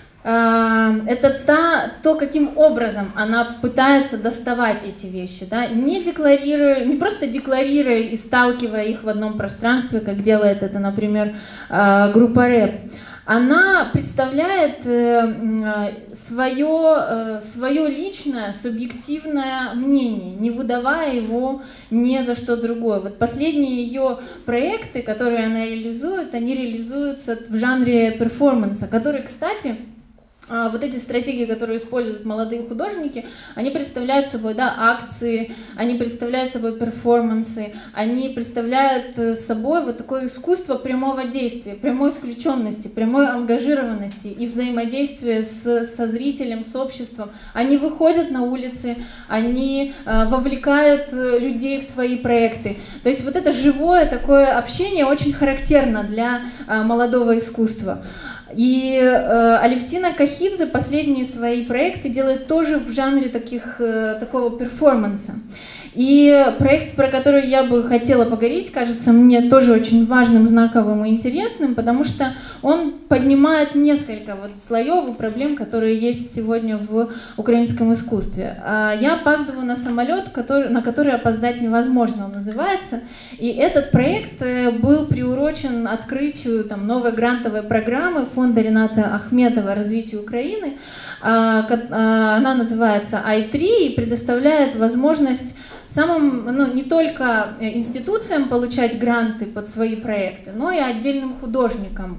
это то, каким образом она пытается доставать эти вещи, да, не просто декларируя и сталкивая их в одном пространстве, как делает это, например, группа рэп. Она представляет свое личное, субъективное мнение, не выдавая его ни за что другое. Вот последние ее проекты, которые она реализует, они реализуются в жанре перформанса, который, кстати, вот эти стратегии, которые используют молодые художники, они представляют собой, да, акции, они представляют собой перформансы, они представляют собой вот такое искусство прямого действия, прямой включенности, прямой ангажированности и взаимодействия со зрителем, с обществом. Они выходят на улицы, они вовлекают людей в свои проекты. То есть вот это живое такое общение очень характерно для молодого искусства. И Алевтина Кахидзе последние свои проекты делает тоже в жанре такого перформанса. И проект, про который я бы хотела поговорить, кажется мне тоже очень важным, знаковым и интересным, потому что он поднимает несколько вот слоев и проблем, которые есть сегодня в украинском искусстве. Я опаздываю на самолет, на который опоздать невозможно, он называется. И этот проект был приурочен открытию новой грантовой программы фонда Рената Ахметова «Развитие Украины». Она называется I3 и предоставляет возможность не только институциям получать гранты под свои проекты, но и отдельным художникам,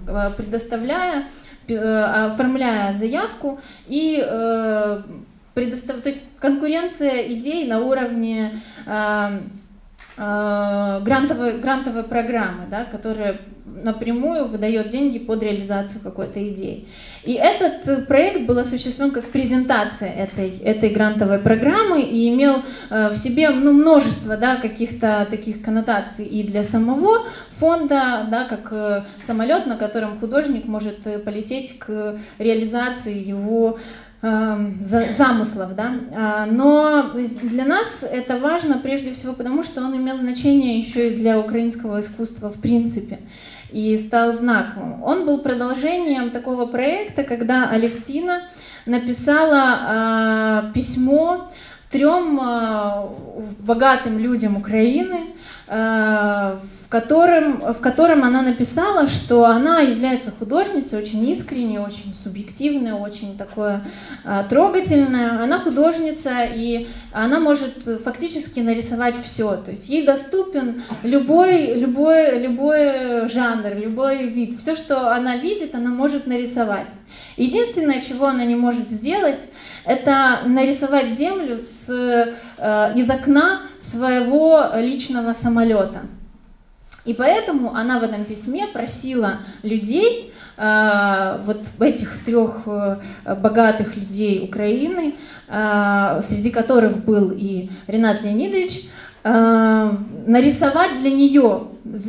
оформляя заявку и то есть конкуренция идей на уровне грантовой программы, да, которая напрямую выдает деньги под реализацию какой-то идеи. И этот проект был осуществлен как презентация этой грантовой программы и имел в себе множество, да, каких-то таких коннотаций и для самого фонда, да, как самолет, на котором художник может полететь к реализации его замыслов, да. Но для нас это важно прежде всего потому, что он имел значение еще и для украинского искусства в принципе и стал знаковым. Он был продолжением такого проекта, когда Алевтина написала письмо 3 богатым людям Украины, в котором она написала, что она является художницей, очень искренней, очень субъективной, очень такое трогательная. Она художница, и она может фактически нарисовать все. То есть ей доступен любой жанр, любой вид. Все, что она видит, она может нарисовать. Единственное, чего она не может сделать, это нарисовать землю из окна своего личного самолета. И поэтому она в этом письме просила людей, вот этих 3 богатых людей Украины, среди которых был и Ренат Леонидович, нарисовать для нее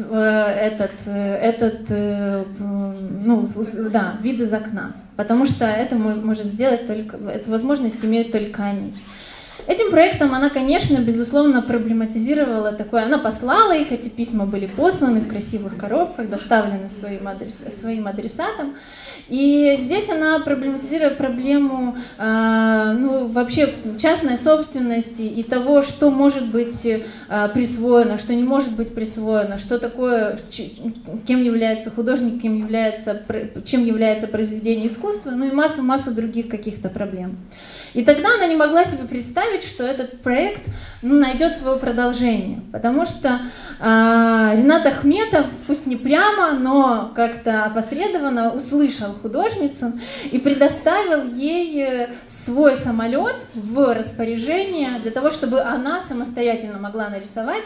вид из окна. Потому что это может сделать только, эту возможность имеют только они. Этим проектом она, конечно, безусловно, проблематизировала такое. Она послала их, эти письма были посланы в красивых коробках, доставлены своим адресатам. И здесь она проблематизирует проблему вообще частной собственности и того, что может быть присвоено, что не может быть присвоено, что такое, кем является художник, чем является произведение искусства, ну и массу других каких-то проблем. И тогда она не могла себе представить, что этот проект найдет свое продолжение, потому что Ренат Ахметов, пусть не прямо, но как-то опосредованно услышал художницу и предоставил ей свой самолет в распоряжение для того, чтобы она самостоятельно могла нарисовать.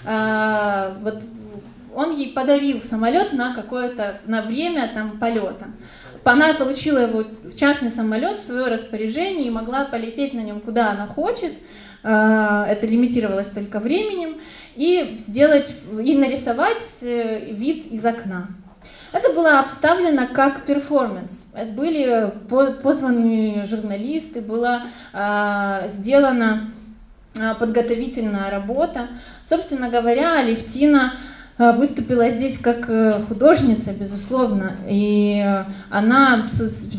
Он ей подарил самолет на время полета. Она получила его в частный самолет в свое распоряжение и могла полететь на нем куда она хочет. Это лимитировалось только временем. И нарисовать вид из окна. Это было обставлено как перформанс. Были позваны журналисты, была сделана подготовительная работа. Собственно говоря, Алевтина выступила здесь как художница, безусловно, и она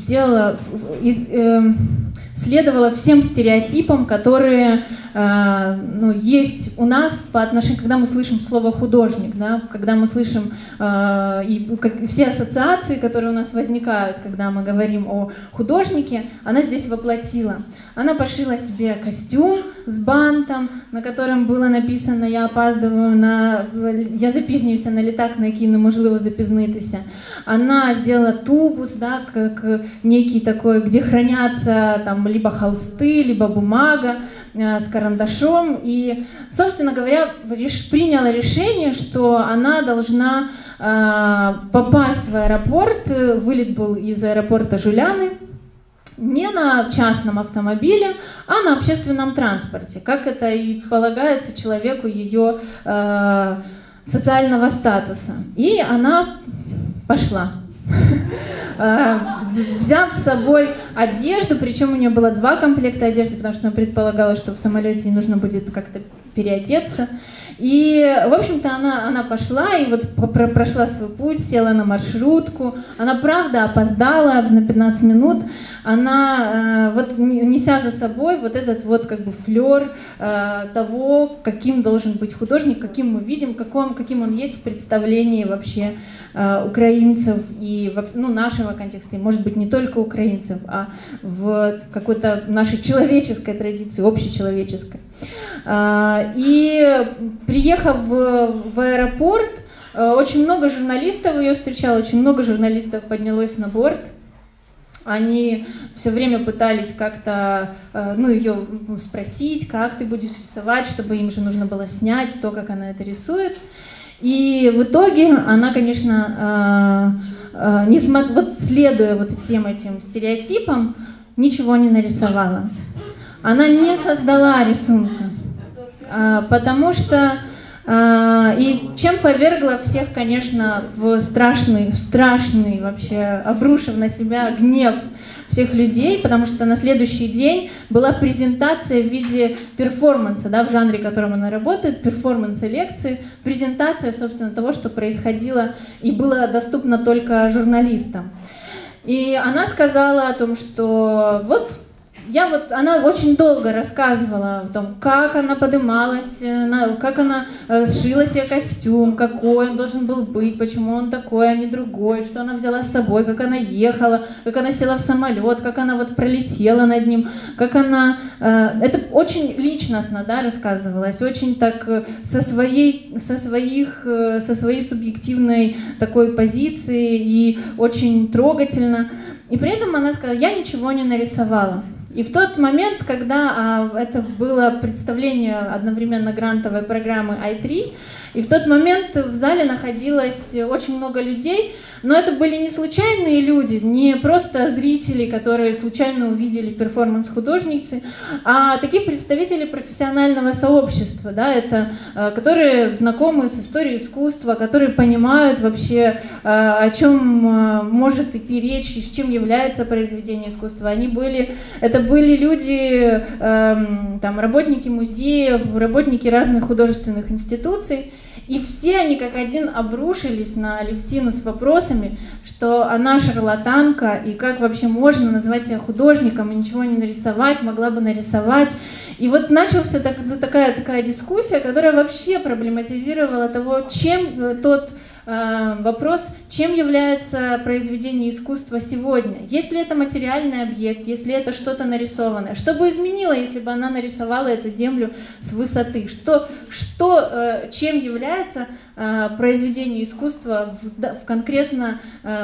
следовала всем стереотипам, которые есть у нас по отношению, когда мы слышим слово художник, да, когда мы слышим все ассоциации, которые у нас возникают, когда мы говорим о художнике, она здесь воплотила. Она пошила себе костюм с бантом, на котором было написано «Я опаздываю я запізнююся на літак, на який неможливо запізнитися». Она сделала тубус, да, как некий такой, где хранятся там либо холсты, либо бумага с карандашом. И, собственно говоря, приняла решение, что она должна попасть в аэропорт. Вылет был из аэропорта Жуляны. Не на частном автомобиле, а на общественном транспорте, как это и полагается человеку ее социального статуса. И она пошла, взяв с собой одежду, причем у нее было 2 комплекта одежды, потому что она предполагала, что в самолете ей нужно будет как-то переодеться. И, в общем-то, она пошла и прошла свой путь, села на маршрутку. Она, правда, опоздала на 15 минут. Она, неся за собой этот как бы флёр того, каким должен быть художник, каким мы видим, каким он есть в представлении вообще украинцев и нашего контекста, и, может быть, не только украинцев, а в какой-то нашей человеческой традиции, общечеловеческой. И приехав в аэропорт, очень много журналистов ее встречало, очень много журналистов поднялось на борт. Они все время пытались как-то, ну, ее спросить, как ты будешь рисовать, чтобы им же нужно было снять то, как она это рисует. И в итоге она, конечно, вот следуя вот всем этим стереотипам, ничего не нарисовала. Она не создала рисунка, потому что и чем повергла всех, конечно, в страшный вообще, обрушив на себя гнев всех людей, потому что на следующий день была презентация в виде перформанса, да, в жанре, в котором она работает, перформансы лекции, презентация, собственно, того, что происходило и было доступно только журналистам. И она сказала о том, что она очень долго рассказывала о том, как она подымалась, как она сшила себе костюм, какой он должен был быть, почему он такой, а не другой, что она взяла с собой, как она ехала, как она села в самолет, как она вот пролетела над ним, как она... Это очень личностно, да, рассказывалось, очень так со своей субъективной такой позиции и очень трогательно. И при этом она сказала, я ничего не нарисовала. И в тот момент, когда это было представление одновременно грантовой программы I3, и в тот момент в зале находилось очень много людей, но это были не случайные люди, не просто зрители, которые случайно увидели перформанс художницы, а такие представители профессионального сообщества, да, которые знакомы с историей искусства, которые понимают вообще, о чем может идти речь и с чем является произведение искусства. Это были люди, работники музеев, работники разных художественных институций. И все они как один обрушились на Алевтину с вопросами, что она шарлатанка, и как вообще можно назвать себя художником и ничего не нарисовать, могла бы нарисовать. И вот начался такая дискуссия, которая вообще проблематизировала вопрос, чем является произведение искусства сегодня. Если это материальный объект, если это что-то нарисованное, что бы изменило, если бы она нарисовала эту землю с высоты? Чем является произведение искусства в конкретный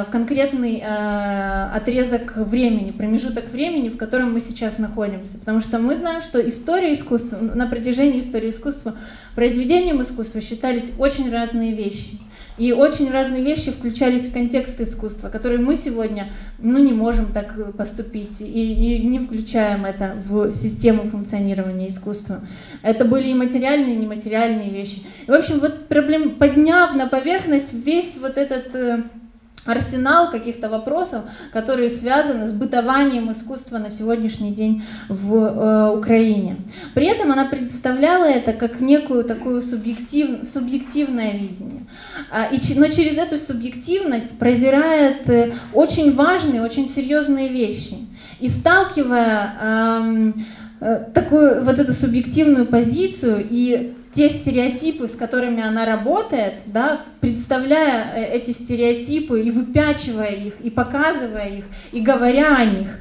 отрезок времени, промежуток времени, в котором мы сейчас находимся? Потому что мы знаем, что история искусства, на протяжении истории искусства, произведением искусства считались очень разные вещи. И очень разные вещи включались в контекст искусства, который мы сегодня не можем так поступить и не включаем это в систему функционирования искусства. Это были и материальные, и нематериальные вещи. И, в общем, подняв на поверхность весь вот этот арсенал каких-то вопросов, которые связаны с бытованием искусства на сегодняшний день в Украине. При этом она представляла это как некую такую субъективное видение. Но через эту субъективность прозирает очень важные, очень серьезные вещи. И сталкивая эту субъективную позицию и те стереотипы, с которыми она работает, да, представляя эти стереотипы и выпячивая их, и показывая их, и говоря о них,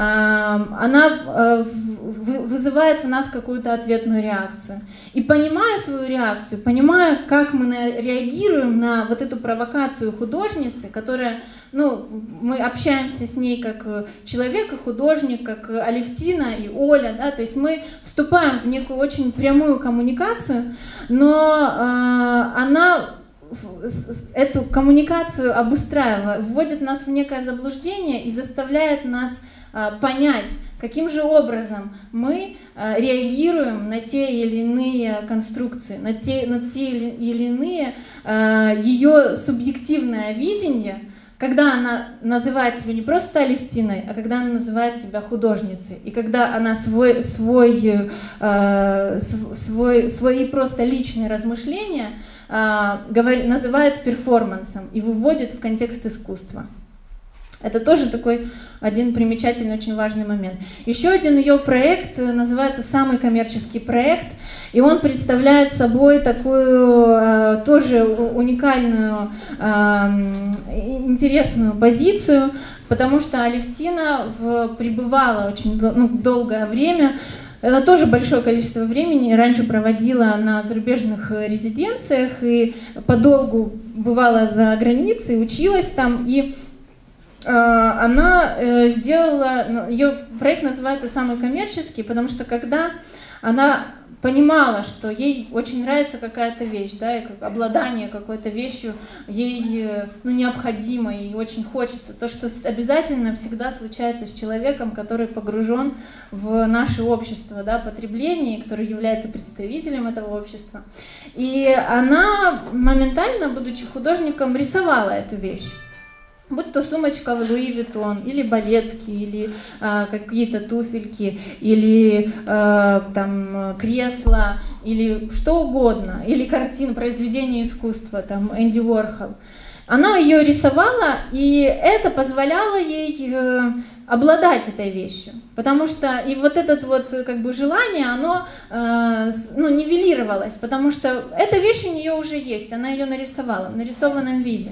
она вызывает в нас какую-то ответную реакцию. И понимая свою реакцию, понимая, как мы реагируем на вот эту провокацию художницы, которая, мы общаемся с ней как человек и художник, как Алевтина и Оля, да, то есть мы вступаем в некую очень прямую коммуникацию, но она эту коммуникацию обустраивая, вводит нас в некое заблуждение и заставляет нас понять, каким же образом мы реагируем на те или иные конструкции, на те или иные ее субъективное видение, когда она называет себя не просто Алевтиной, а когда она называет себя художницей, и когда она свои просто личные размышления называет перформансом и выводит в контекст искусства. Это тоже такой один примечательный, очень важный момент. Еще один ее проект называется «Самый коммерческий проект», и он представляет собой такую тоже уникальную, интересную позицию, потому что Алевтина пребывала очень долгое время. Она тоже большое количество времени раньше проводила на зарубежных резиденциях и подолгу бывала за границей, училась там, и она сделала, ее проект называется «Самый коммерческий», потому что когда она понимала, что ей очень нравится какая-то вещь, да, и обладание какой-то вещью ей необходимо, и очень хочется. То, что обязательно всегда случается с человеком, который погружен в наше общество, да, потребление, который является представителем этого общества. И она моментально, будучи художником, рисовала эту вещь. Будь то сумочка в Луи Виттон, или балетки, или какие-то туфельки, или там кресло, или что угодно, или картина, произведение искусства, там Энди Уорхол. Она ее рисовала, и это позволяло ей обладать этой вещью, потому что и вот это вот как бы желание, оно нивелировалось, потому что эта вещь у нее уже есть, она ее нарисовала в нарисованном виде.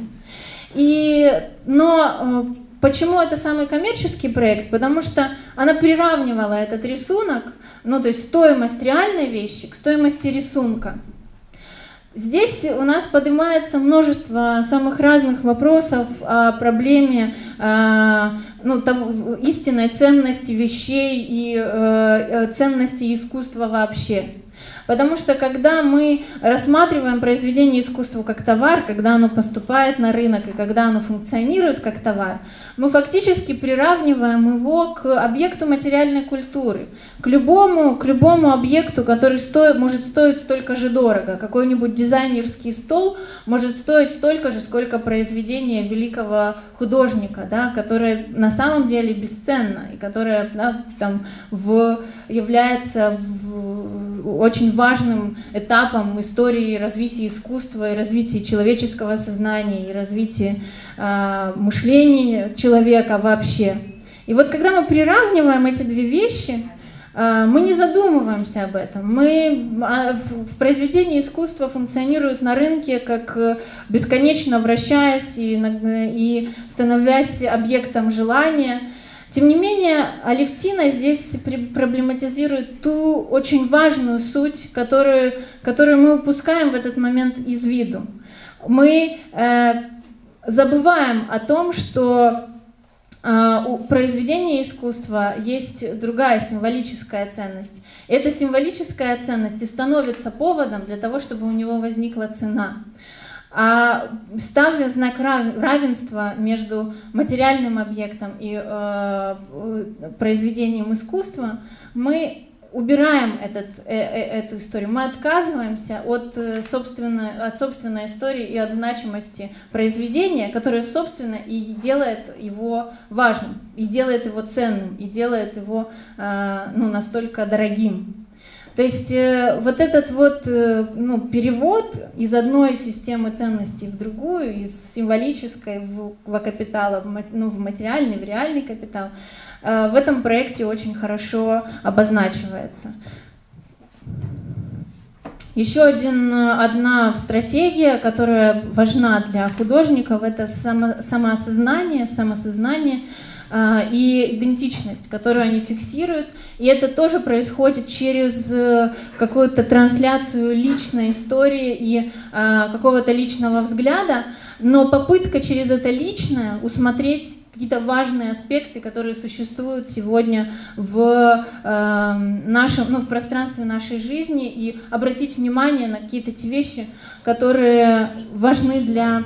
Но почему это самый коммерческий проект? Потому что она приравнивала этот рисунок, то есть стоимость реальной вещи к стоимости рисунка. Здесь у нас поднимается множество самых разных вопросов о проблеме истинной ценности вещей и ценности искусства вообще. Потому что когда мы рассматриваем произведение искусства как товар, когда оно поступает на рынок и когда оно функционирует как товар, мы фактически приравниваем его к объекту материальной культуры, к любому объекту, который может стоить столько же дорого. Какой-нибудь дизайнерский стол может стоить столько же, сколько произведение великого художника, да, которое на самом деле бесценно и которое является очень важным этапом истории развития искусства и развития человеческого сознания и развития мышления человека вообще. И вот когда мы приравниваем эти две вещи, мы не задумываемся об этом. В произведении искусства функционируют на рынке, как бесконечно вращаясь и становясь объектом желания. Тем не менее, Алевтина здесь проблематизирует ту очень важную суть, которую мы упускаем в этот момент из виду. Мы забываем о том, что у произведения искусства есть другая символическая ценность. Эта символическая ценность и становится поводом для того, чтобы у него возникла цена. А ставя знак равенства между материальным объектом и произведением искусства, мы убираем эту историю, мы отказываемся от собственной истории и от значимости произведения, которое, собственно, и делает его важным, и делает его ценным, и делает его настолько дорогим. То есть вот этот вот перевод из одной системы ценностей в другую, из символической в капитал, в материальный, в реальный капитал, в этом проекте очень хорошо обозначивается. Еще одна стратегия, которая важна для художников, это самоосознание и идентичность, которую они фиксируют. И это тоже происходит через какую-то трансляцию личной истории и какого-то личного взгляда, но попытка через это личное усмотреть какие-то важные аспекты, которые существуют сегодня в пространстве нашей жизни, и обратить внимание на какие-то те вещи, которые важны для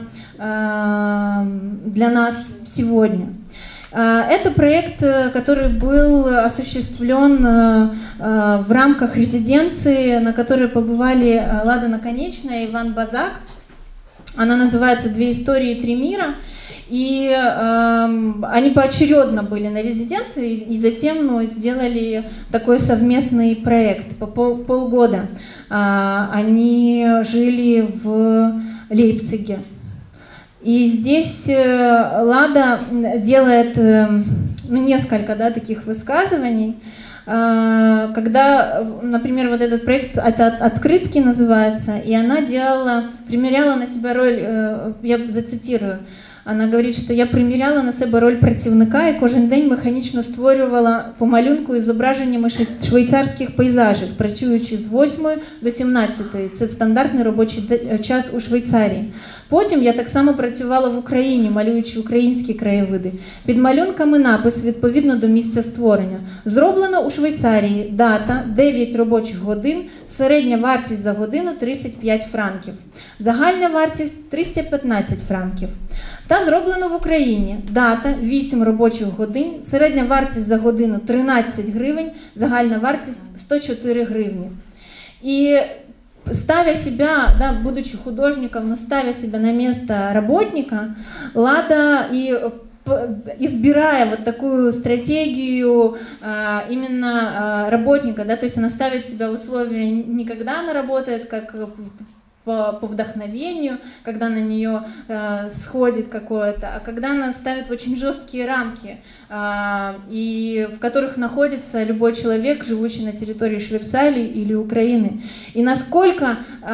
нас сегодня. Это проект, который был осуществлен в рамках резиденции, на которой побывали Лада Наконечная и Иван Базак. Она называется «Две истории, три мира». И они поочередно были на резиденции, и затем сделали такой совместный проект по полгода. Они жили в Лейпциге. И здесь Лада делает несколько таких высказываний, когда, например, вот этот проект это «Открытки» называется, и она примеряла на себя роль, я зацитирую, Вона говорить, що я приміряла на себе роль працівника і кожен день механічно створювала по малюнку із зображеннями швейцарських пейзажів, працюючи з 8 до 17. Це стандартний робочий час у Швейцарії. Потім я так само працювала в Україні, малюючи українські краєвиди. Під малюнками напис відповідно до місця створення. Зроблено у Швейцарії, дата 9 робочих годин, середня вартість за годину 35 франків. Загальна вартість 315 франків. Та зроблено в Україні, дата 8 робочих годин, середня вартість за годину 13 гривень, загальна вартість 104 гривні. И ставя себя, да, будучи художником, но ставя себя на место работника, Лада и избирая вот такую стратегию именно работника, да, то есть она ставит себя в условия не когда она работает как по вдохновению, когда на нее сходит какое-то, а когда она ставит в очень жесткие рамки, и в которых находится любой человек, живущий на территории Швейцарии или Украины. И насколько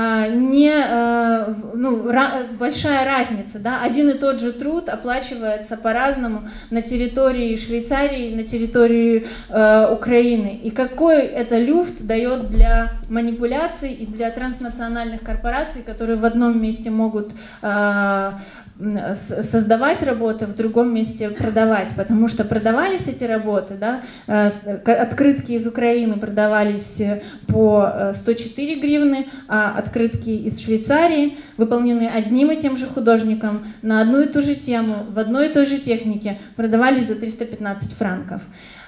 большая разница, да? Один и тот же труд оплачивается по-разному на территории Швейцарии, на территории Украины. И какой это люфт дает для манипуляций и для транснациональных корпораций, которые в одном месте могут создавать работы, в другом месте продавать, потому что продавались эти работы, да, открытки из Украины продавались по 104 гривны, а открытки из Швейцарии, выполнены одним и тем же художником на одну и ту же тему, в одной и той же технике, продавались за 315 франков.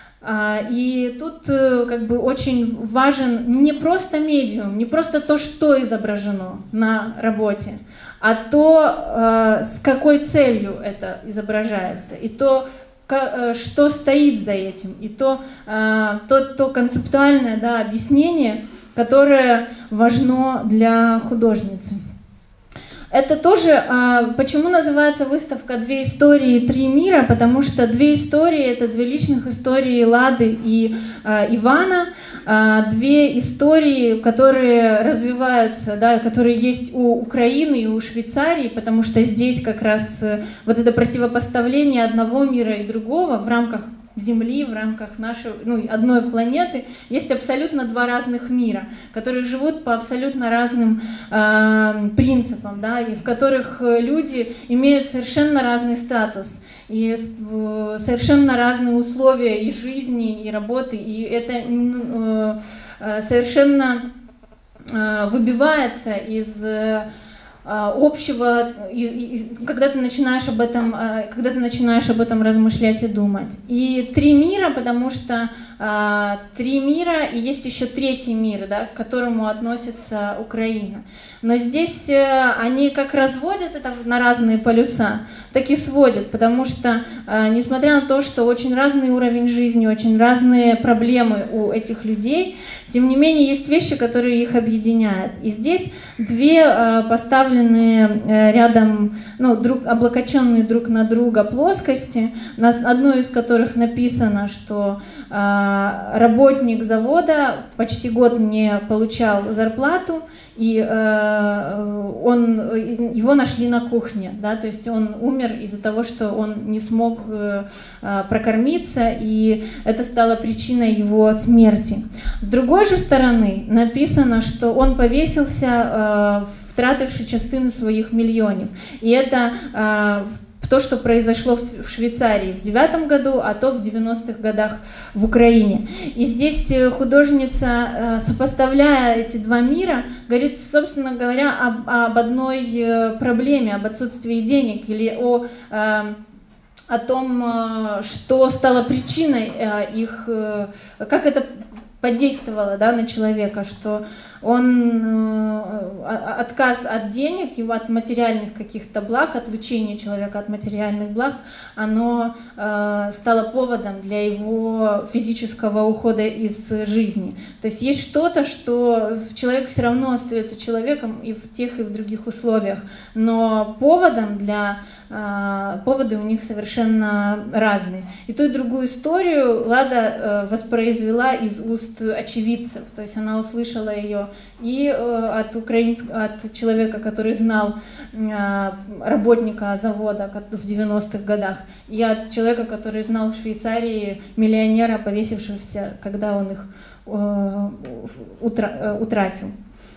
И тут как бы очень важен не просто медиум, не просто то, что изображено на работе, а то, с какой целью это изображается, и то, что стоит за этим, и то концептуальное, да, объяснение, которое важно для художницы. Это тоже, почему называется выставка «Две истории, три мира», потому что две истории — это две личных истории Лады и Ивана, две истории, которые развиваются, да, которые есть у Украины и у Швейцарии, потому что здесь как раз вот это противопоставление одного мира и другого в рамках Земли, в рамках нашей, одной планеты, есть абсолютно два разных мира, которые живут по абсолютно разным принципам, да, и в которых люди имеют совершенно разный статус и совершенно разные условия и жизни, и работы, и это совершенно выбивается из общего, когда ты начинаешь об этом размышлять и думать. И три мира, потому что три мира, и есть еще третий мир, да, к которому относится Украина. Но здесь они как разводят это на разные полюса, так и сводят, потому что, несмотря на то, что очень разный уровень жизни, очень разные проблемы у этих людей, тем не менее есть вещи, которые их объединяют. И здесь две поставленные рядом, облокоченные друг на друга плоскости, на одной из которых написано, что работник завода почти год не получал зарплату, и его нашли на кухне, да, то есть он умер из-за того, что он не смог прокормиться, и это стало причиной его смерти. С другой же стороны написано, что он повесился, втративши частину своих мільйонів. И это то, что произошло в Швейцарии в 2009 году, а то в 90-х годах в Украине. И здесь художница, сопоставляя эти два мира, говорит, собственно говоря, об одной проблеме, об отсутствии денег или о том, что стало причиной их, как это подействовало, да, на человека, что отказ от денег и от материальных каких-то благ, отлучение человека от материальных благ, оно стало поводом для его физического ухода из жизни. То есть есть что-то, что человек все равно остается человеком и в тех, и в других условиях, но поводы у них совершенно разные. И ту и другую историю Лада воспроизвела из уст зачастую очевидцев, то есть она услышала ее и от человека, который знал работника завода в 90-х годах, и от человека, который знал в Швейцарии миллионера, повесившегося, когда он их утратил.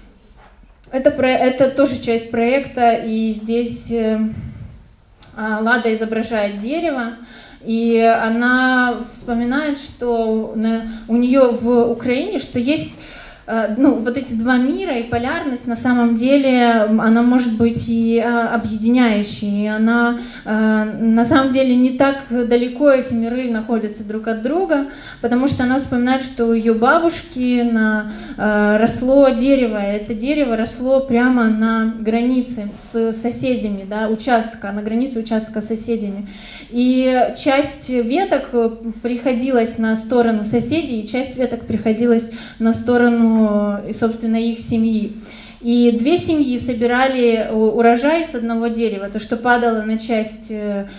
Это тоже часть проекта, и здесь Лада изображает дерево, и она вспоминает, что у нее в Украине, что есть вот эти два мира, и полярность на самом деле, она может быть и объединяющей, и она на самом деле не так далеко эти миры находятся друг от друга, потому что она вспоминает, что у ее бабушки росло дерево, и это дерево росло прямо на границе с соседями, да, на границе участка с соседями. И часть веток приходилась на сторону соседей, и часть веток приходилась на сторону, собственно, их семьи. И две семьи собирали урожай с одного дерева. То, что падало на часть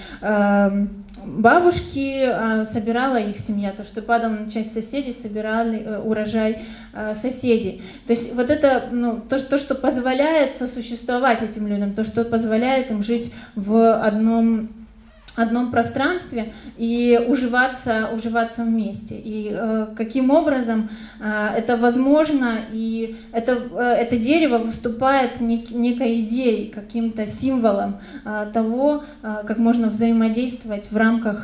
бабушки, собирала их семья. То, что падало на часть соседей, собирали урожай соседей. То есть вот это то, что позволяет сосуществовать этим людям, то, что позволяет им жить в одном пространстве и уживаться вместе. И каким образом это возможно, и это дерево выступает некой идеей, каким-то символом того, как можно взаимодействовать в рамках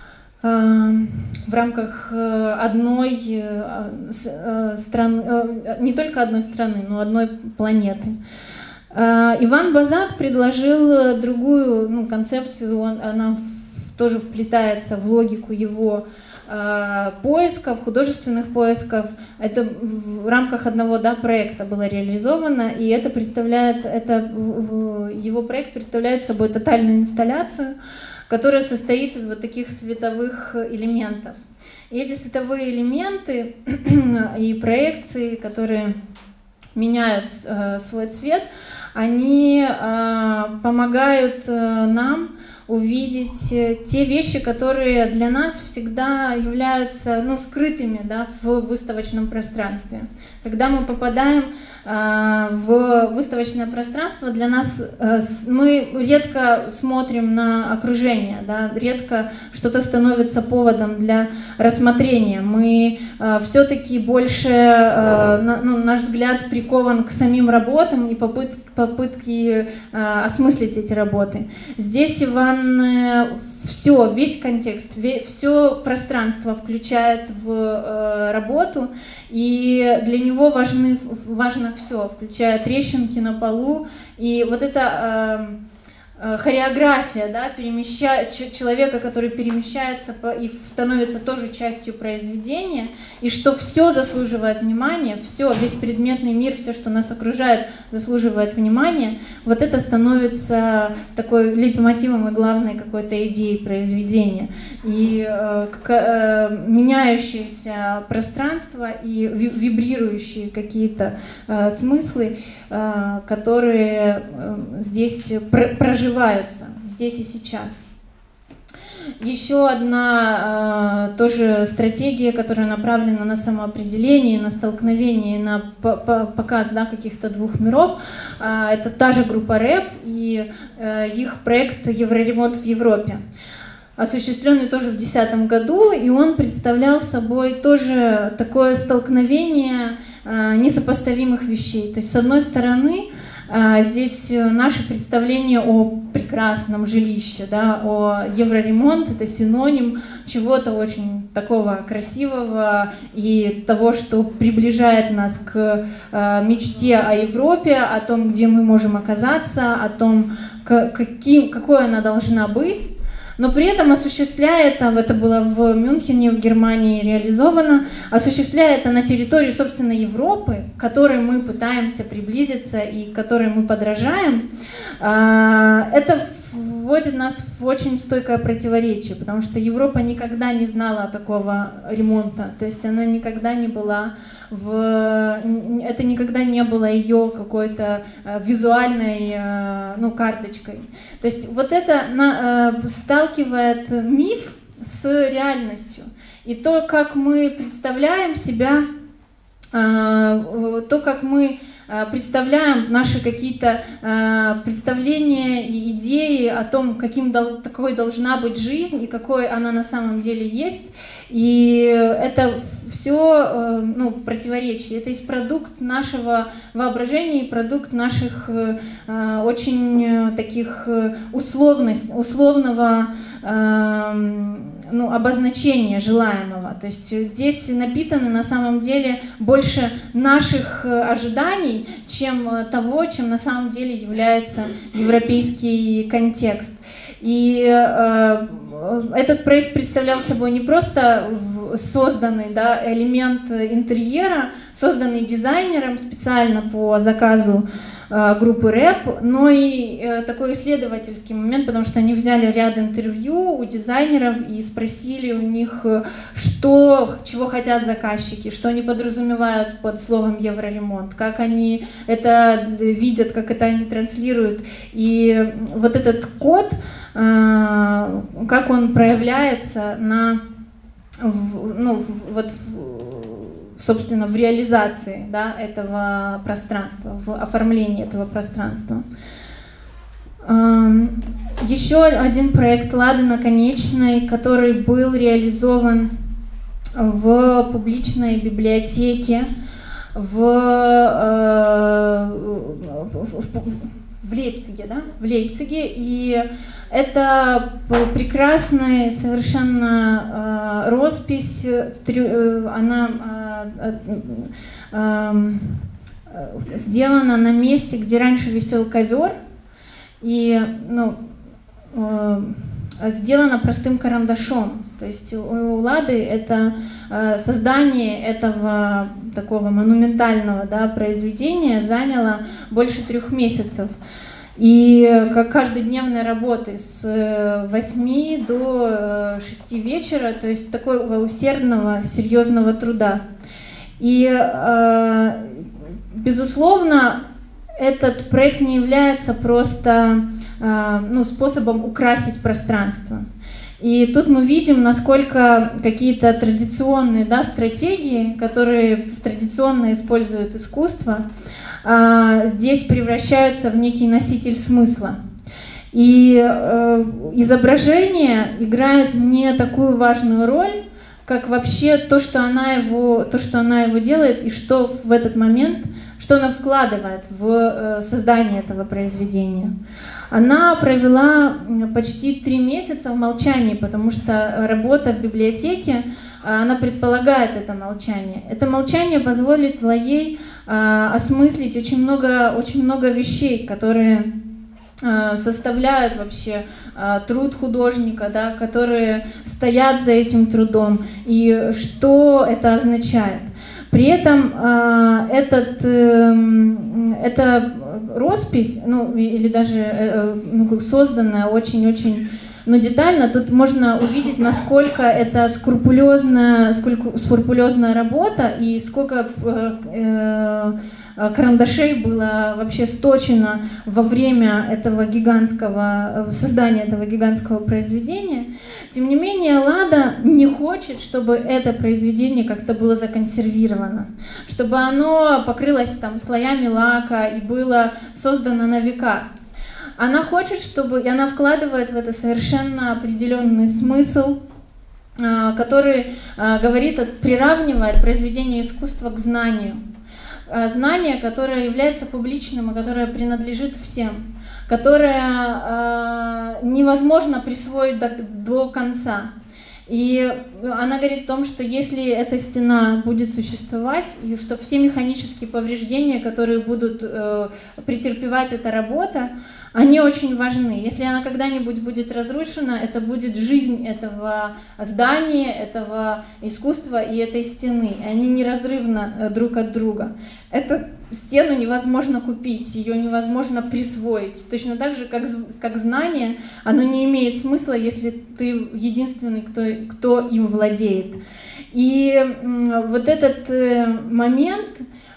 одной страны, не только одной страны, но одной планеты. Иван Базак предложил другую концепцию, она тоже вплетается в логику его поисков, художественных поисков. Это в рамках одного проекта было реализовано, и его проект представляет собой тотальную инсталляцию, которая состоит из вот таких световых элементов. И эти световые элементы и проекции, которые меняют свой цвет, они помогают нам увидеть те вещи, которые для нас всегда являются скрытыми, да, в выставочном пространстве. Когда мы попадаем в выставочное пространство, для нас мы редко смотрим на окружение, да, редко что-то становится поводом для рассмотрения. Мы все-таки больше, наш взгляд прикован к самим работам и попытки осмыслить эти работы. Здесь Иван весь контекст, все пространство включает в работу, и для него важно все, включая трещинки на полу, и вот эта хореография, да, человека, который перемещается и становится тоже частью произведения, и что все заслуживает внимания, весь предметный мир, все, что нас окружает, заслуживает внимания, вот это становится такой лейтмотивом и главной какой-то идеей произведения. И меняющееся пространство и вибрирующие какие-то смыслы, которые здесь проживаются здесь и сейчас. Еще одна тоже стратегия, которая направлена на самоопределение, на столкновение, на показ, да, каких-то двух миров. Это та же группа рэп и их проект «Евроремонт в Европе», осуществленный тоже в 2010 году, и он представлял собой тоже такое столкновение несопоставимых вещей. То есть, с одной стороны, здесь наше представление о прекрасном жилище, да, о евроремонт, это синоним чего-то очень такого красивого и того, что приближает нас к мечте о Европе, о том, где мы можем оказаться, о том, какой она должна быть. Но при этом осуществляя это было в Мюнхене, в Германии реализовано, осуществляя это на территории, собственно, Европы, к которой мы пытаемся приблизиться и которой мы подражаем, это вводит нас в очень стойкое противоречие, потому что Европа никогда не знала такого ремонта, то есть она никогда не была это никогда не было ее какой-то визуальной карточкой. То есть вот это сталкивает миф с реальностью. И то, как мы представляем себя то, как мы представляем наши какие-то представления и идеи о том, какой должна быть жизнь и какой она на самом деле есть. И это все противоречие. Это есть продукт нашего воображения, продукт наших очень таких условного обозначения желаемого. То есть здесь напитаны на самом деле больше наших ожиданий, чем того, чем на самом деле является европейский контекст. И этот проект представлял собой не просто созданный элемент интерьера, созданный дизайнером специально по заказу группы рэп, но и такой исследовательский момент, потому что они взяли ряд интервью у дизайнеров и спросили у них, чего хотят заказчики, что они подразумевают под словом евроремонт, как они это видят, как это они транслируют. И вот этот код, как он проявляется собственно, в реализации этого пространства, в оформлении этого пространства. Еще один проект Лады Наконечной, который был реализован в публичной библиотеке в Лейпциге, и это прекрасная совершенно роспись, она сделана на месте, где раньше висел ковер, и сделана простым карандашом. То есть у Лады это создание этого такого монументального произведения заняло больше 3 месяцев. И как каждодневной работы с 8 до 6 вечера, то есть такого усердного, серьезного труда. И, безусловно, этот проект не является просто способом украсить пространство. И тут мы видим, насколько какие-то традиционные стратегии, которые традиционно используют искусство, здесь превращаются в некий носитель смысла. И изображение играет не такую важную роль, как вообще то, что она его делает, и что в этот момент, что она вкладывает в создание этого произведения. Она провела почти 3 месяца в молчании, потому что работа в библиотеке, она предполагает это молчание. Это молчание позволило ей осмыслить очень много вещей, которые составляют вообще труд художника, которые стоят за этим трудом, и что это означает. При этом эта роспись, или даже созданная очень-очень детально, тут можно увидеть, насколько это скрупулезная работа и сколько карандашей было вообще сточено во время создания этого гигантского произведения. Тем не менее, Лада не хочет, чтобы это произведение как-то было законсервировано, чтобы оно покрылось слоями лака и было создано на века. Она хочет, и она вкладывает в это совершенно определенный смысл, который приравнивает произведение искусства к знанию. Знание, которое является публичным и которое принадлежит всем, которое невозможно присвоить до конца. И она говорит о том, что если эта стена будет существовать, и что все механические повреждения, которые будут претерпевать эта работа, они очень важны. Если она когда-нибудь будет разрушена, это будет жизнь этого здания, этого искусства и этой стены. Они неразрывно друг от друга. Эту стену невозможно купить, ее невозможно присвоить. Точно так же, как знание, оно не имеет смысла, если ты единственный, кто им владеет. И вот этот момент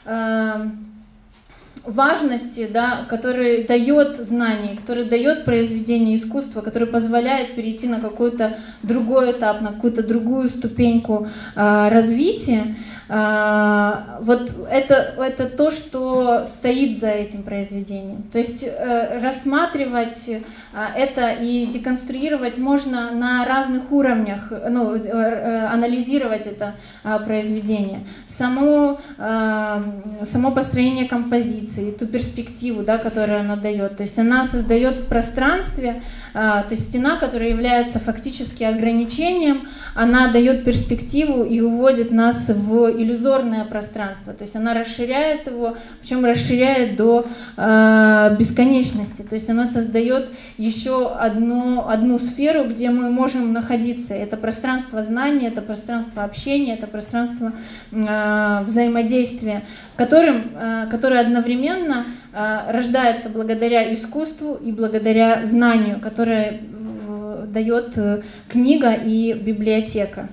важности, который дает знание, который дает произведение искусства, который позволяет перейти на какой-то другой этап, на какую-то другую ступеньку развития, Вот это то, что стоит за этим произведением. То есть рассматривать это и деконструировать можно на разных уровнях, ну, анализировать это произведение. Само построение композиции, ту перспективу, да, которую она дает. То есть она создает в пространстве, то есть стена, которая является фактически ограничением, она дает перспективу и уводит нас в иллюзорное пространство. То есть она расширяет его, причем расширяет до бесконечности. То есть она создает еще одну сферу, где мы можем находиться. Это пространство знания, это пространство общения, это пространство взаимодействия, которое одновременно рождается благодаря искусству и благодаря знанию, которое дает книга и библиотека.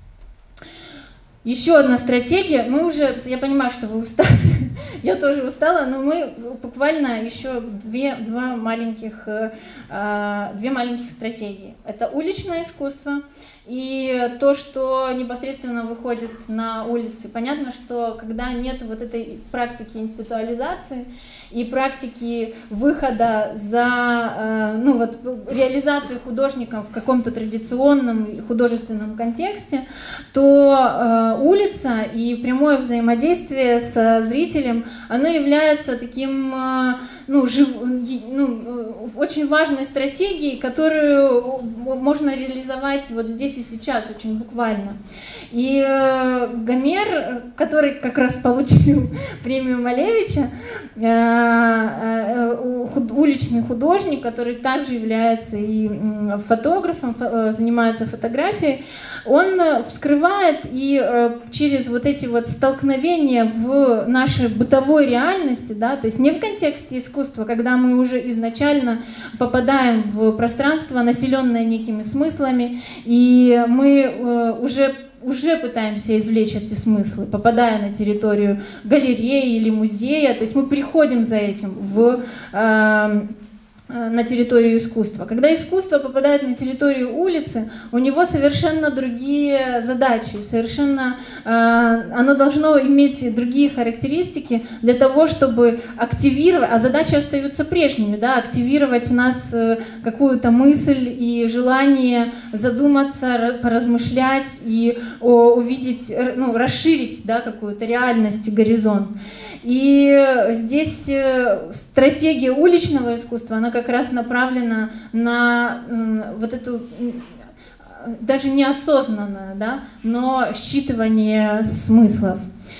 Еще одна стратегия. Я понимаю, что вы устали, я тоже устала, но мы буквально еще две маленьких стратегии. Это уличное искусство и то, что непосредственно выходит на улицы. Понятно, что когда нет вот этой практики институализации и практики выхода за реализацию художником в каком-то традиционном художественном контексте, то улица и прямое взаимодействие с зрителем, оно является таким очень важной стратегией, которую можно реализовать вот здесь и сейчас, очень буквально. И Гомер, который как раз получил премию Малевича, уличный художник, который также является и фотографом, занимается фотографией, он вскрывает и через вот эти вот столкновения в нашей бытовой реальности, да, то есть не в контексте искусства, когда мы уже изначально попадаем в пространство, населенное некими смыслами, и мы уже пытаемся извлечь эти смыслы, попадая на территорию галереи или музея, то есть мы приходим за этим на территорию искусства. Когда искусство попадает на территорию улицы, у него совершенно другие задачи, оно должно иметь другие характеристики для того, чтобы активировать, а задачи остаются прежними, да, активировать в нас какую-то мысль и желание задуматься, поразмышлять и увидеть, расширить, да, какую-то реальность и горизонт. И здесь стратегия уличного искусства, она как раз направлена на вот эту, даже неосознанное, да, но считывание смыслов.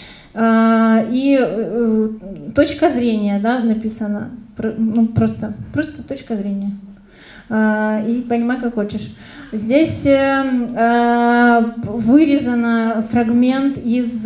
И точка зрения, да, написано, просто точка зрения. И понимай, как хочешь. Здесь вырезан фрагмент из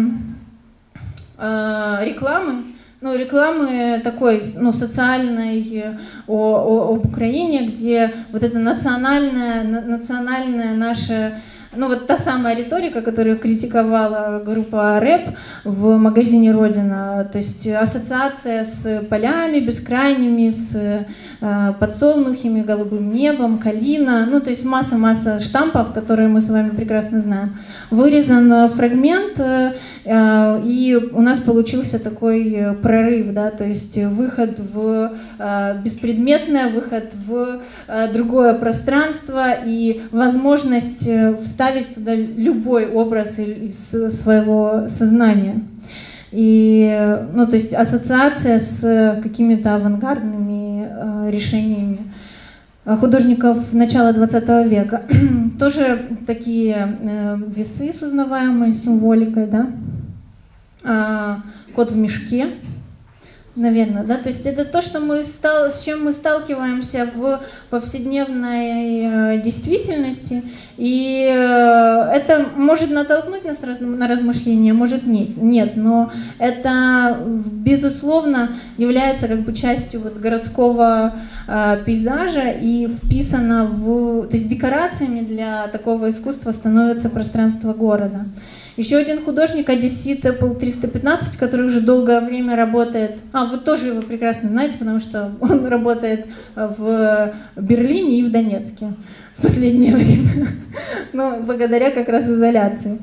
рекламы, рекламы такой, социальной об Украине, где вот это национальная наша, вот та самая риторика, которую критиковала группа рэп в магазине «Родина», то есть ассоциация с полями бескрайними, с подсолнухами, голубым небом, калина, то есть масса штампов, которые мы с вами прекрасно знаем. Вырезан фрагмент, и у нас получился такой прорыв, да, то есть выход в беспредметное, выход в другое пространство и возможность вставить туда любой образ из своего сознания. И, то есть ассоциация с какими-то авангардными решениями художников начала 20 века. Тоже такие весы с узнаваемой символикой, да? Кот в мешке, наверное, да, то есть это то, что с чем мы сталкиваемся в повседневной действительности, и это может натолкнуть нас на размышления, может нет, но это безусловно является как бы частью вот городского пейзажа и вписано то есть декорациями для такого искусства становится пространство города. Еще один художник, одессит Apple 315, который уже долгое время работает, вы тоже его прекрасно знаете, потому что он работает в Берлине и в Донецке в последнее время, благодаря как раз изоляции.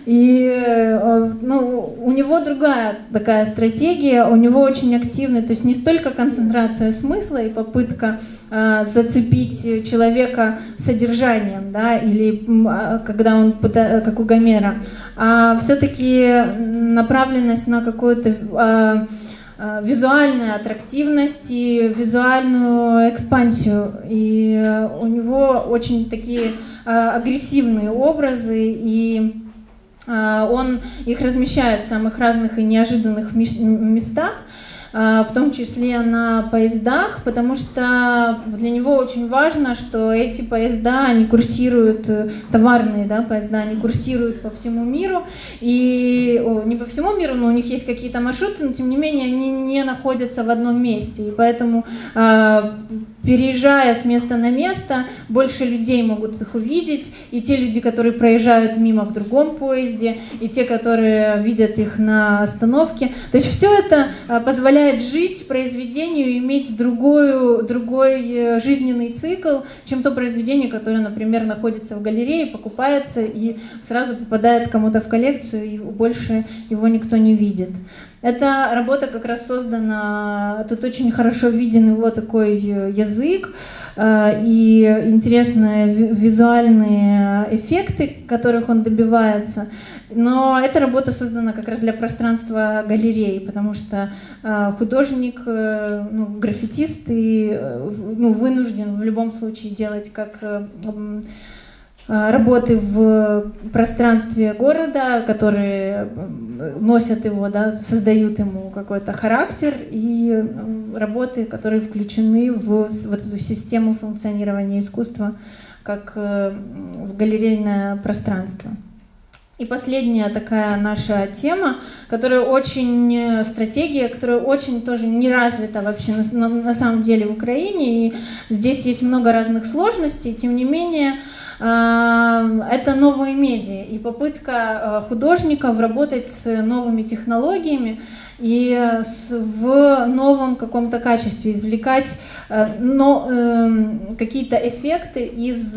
И ну, у него другая такая стратегия, у него очень активный, то есть не столько концентрация смысла и попытка зацепить человека содержанием, да, или когда он, как у Гомера, а все-таки направленность на какую-то визуальную аттрактивность и визуальную экспансию. И у него очень такие агрессивные образы, и он их размещает в самых разных и неожиданных местах, в том числе на поездах, потому что для него очень важно, что эти поезда, они курсируют, товарные, да, поезда, они курсируют по всему миру, и не по всему миру, но у них есть какие-то маршруты, но тем не менее они не находятся в одном месте, и поэтому, переезжая с места на место, больше людей могут их увидеть, и те люди, которые проезжают мимо в другом поезде, и те, которые видят их на остановке. То есть все это позволяет жить произведению, иметь другой жизненный цикл, чем то произведение, которое, например, находится в галерее, покупается и сразу попадает кому-то в коллекцию, и больше его никто не видит. Эта работа как раз создана, тут очень хорошо виден его такой язык и интересные визуальные эффекты, которых он добивается. Но эта работа создана как раз для пространства галереи, потому что художник, ну, граффитист, и, ну, вынужден в любом случае делать как работы в пространстве города, которые носят его, да, создают ему какой-то характер, и работы, которые включены в вот эту систему функционирования искусства как в галерейное пространство. И последняя такая наша тема, которая очень, стратегия, которая очень тоже не развита вообще на самом деле в Украине, и здесь есть много разных сложностей, тем не менее, это новые медиа и попытка художников работать с новыми технологиями и в новом каком-то качестве извлекать какие-то эффекты из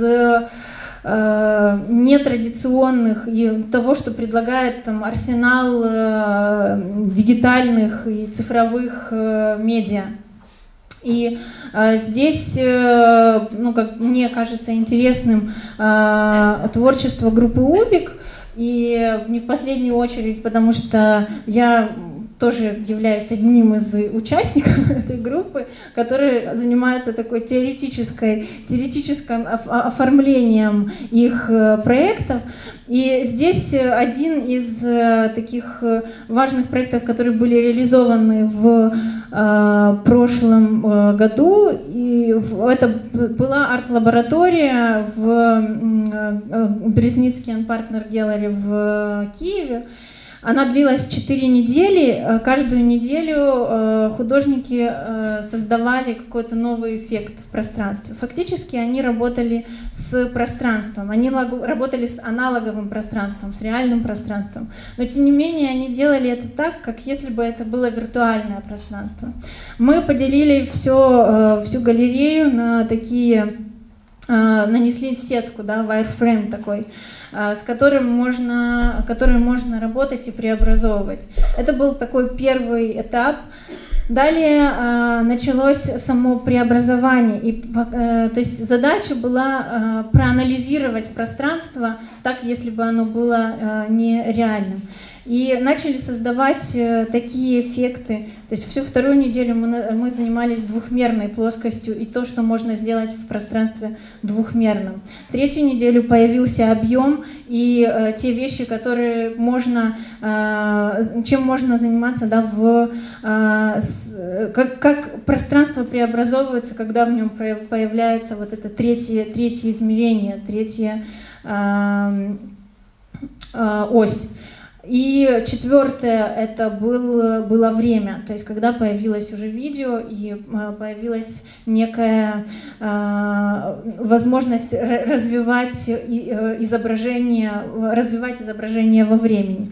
нетрадиционных и того, что предлагает там арсенал дигитальных и цифровых медиа. И здесь, ну, как мне кажется, интересным творчество группы Убик, и не в последнюю очередь, потому что я тоже являюсь одним из участников этой группы, которые занимаются такой теоретическим оформлением их проектов. И здесь один из таких важных проектов, которые были реализованы в прошлом году, и это была арт-лаборатория в Березницкий and Partner Gallery в Киеве. Она длилась 4 недели. Каждую неделю художники создавали какой-то новый эффект в пространстве. Фактически они работали с пространством, они работали с аналоговым пространством, с реальным пространством. Но тем не менее они делали это так, как если бы это было виртуальное пространство. Мы поделили всю галерею на такие, нанесли сетку, да, wireframe такой, с которым можно работать и преобразовывать. Это был такой первый этап. Далее началось само преобразование. То есть задача была проанализировать пространство так, если бы оно было нереальным. И начали создавать такие эффекты. То есть всю вторую неделю мы занимались двухмерной плоскостью и то, что можно сделать в пространстве двухмерном. Третью неделю появился объем и те вещи, которые чем можно заниматься, да, как пространство преобразовывается, когда в нем появляется вот это третье измерение, третья ось. И четвертое — это было время, то есть когда появилось уже видео и появилась некая возможность развивать изображение во времени.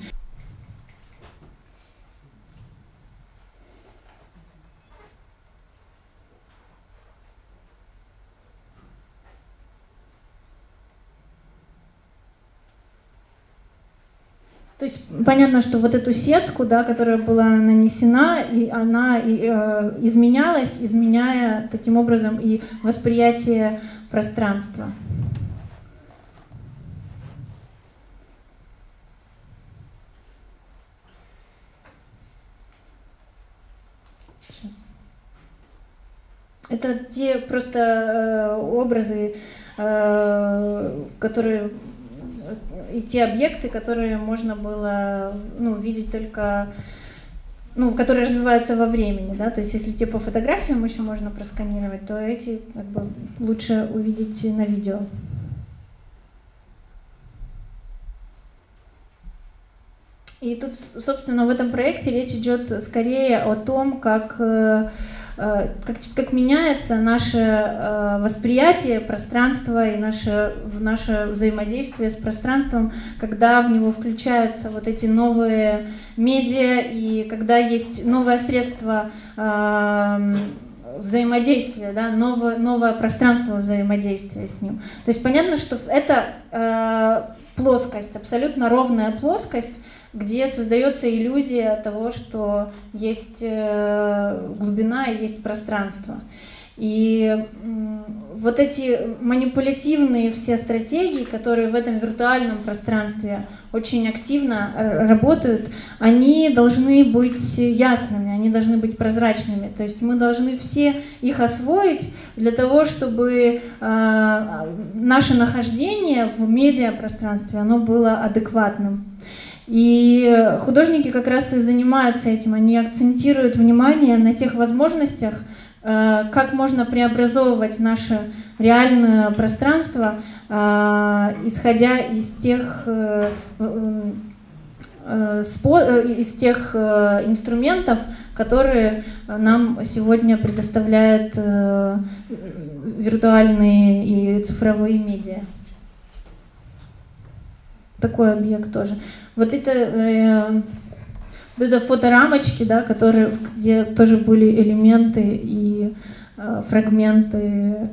То есть понятно, что вот эту сетку, да, которая была нанесена, и она изменялась, изменяя таким образом и восприятие пространства. Это те просто образы, которые и те объекты, которые можно было видеть только, которые развиваются во времени, да, то есть если те по фотографиям еще можно просканировать, то эти как бы лучше увидеть на видео. И тут, собственно, в этом проекте речь идет скорее о том, как меняется наше восприятие пространства и наше взаимодействие с пространством, когда в него включаются вот эти новые медиа и когда есть новое средство взаимодействия, да, новое пространство взаимодействия с ним. То есть понятно, что это плоскость, абсолютно ровная плоскость, где создается иллюзия того, что есть глубина и есть пространство. И вот эти манипулятивные все стратегии, которые в этом виртуальном пространстве очень активно работают, они должны быть ясными, они должны быть прозрачными. То есть мы должны все их освоить для того, чтобы наше нахождение в медиапространстве, оно было адекватным. И художники как раз и занимаются этим, они акцентируют внимание на тех возможностях, как можно преобразовывать наше реальное пространство, исходя из тех инструментов, которые нам сегодня предоставляют виртуальные и цифровые медиа. Такой объект тоже. Вот это фоторамочки, да, где тоже были элементы и фрагменты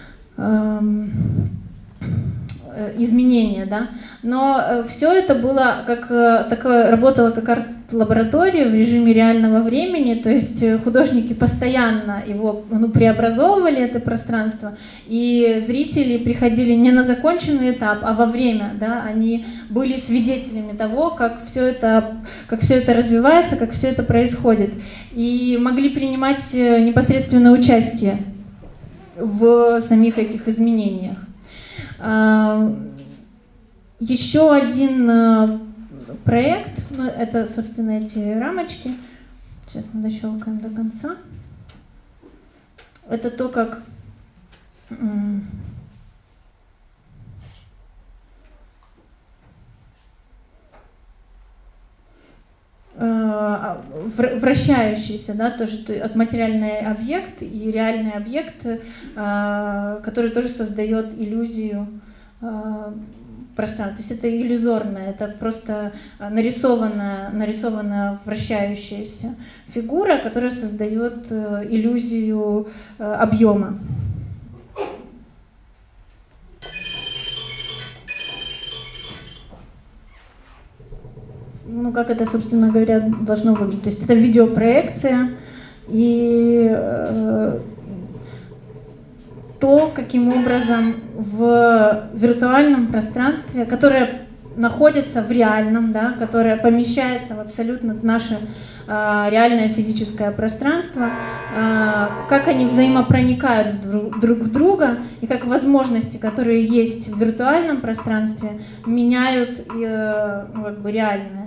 изменения, да. Но все это было работало как арт-лаборатория в режиме реального времени, то есть художники постоянно его преобразовывали, это пространство, и зрители приходили не на законченный этап, а во время, да, они были свидетелями того, как все это развивается, как все это происходит, и могли принимать непосредственное участие в самих этих изменениях. Еще один проект, это, собственно, эти рамочки. Сейчас мы дощелкаем до конца. Это то, как вращающийся, да, тоже материальный объект и реальный объект, который тоже создает иллюзию пространства. То есть это иллюзорное, это просто нарисованная вращающаяся фигура, которая создает иллюзию объема. Как это, собственно говоря, должно выглядеть. То есть это видеопроекция и то, каким образом в виртуальном пространстве, которое находится в реальном, да, которое помещается в абсолютно наше реальное физическое пространство, как они взаимопроникают друг в друга и как возможности, которые есть в виртуальном пространстве, меняют реальное.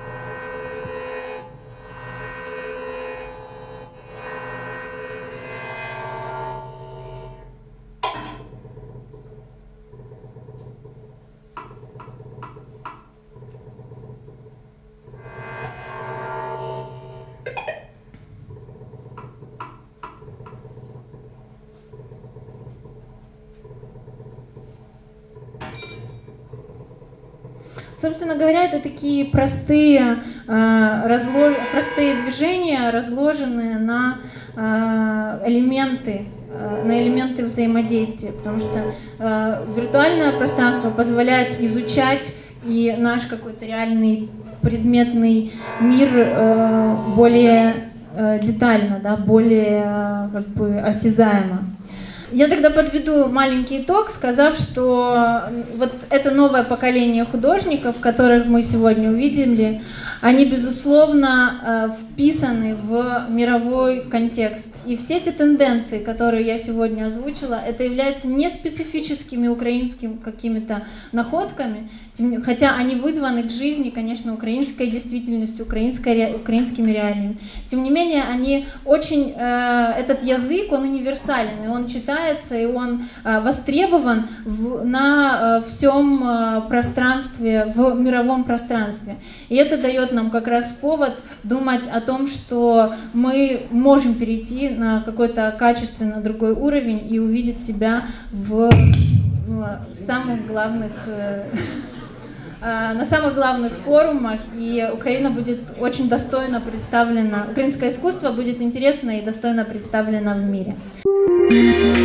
Собственно говоря, это такие простые движения, разложенные на элементы взаимодействия, потому что виртуальное пространство позволяет изучать и наш какой-то реальный предметный мир более детально, да, более как бы осязаемо. Я тогда подведу маленький итог, сказав, что вот это новое поколение художников, которых мы сегодня увидели, они, безусловно, вписаны в мировой контекст. И все эти тенденции, которые я сегодня озвучила, это являются не специфическими украинскими какими-то находками, хотя они вызваны к жизни, конечно, украинской действительностью, украинскими реалиями. Тем не менее, они очень, этот язык, он универсален, и он читается, и он востребован на всем пространстве, в мировом пространстве. И это дает нам как раз повод думать о том, что мы можем перейти на какой-то качественно другой уровень и увидеть себя в самых главных на самых главных форумах, и Украина будет очень достойно представлена, украинское искусство будет интересно и достойно представлено в мире.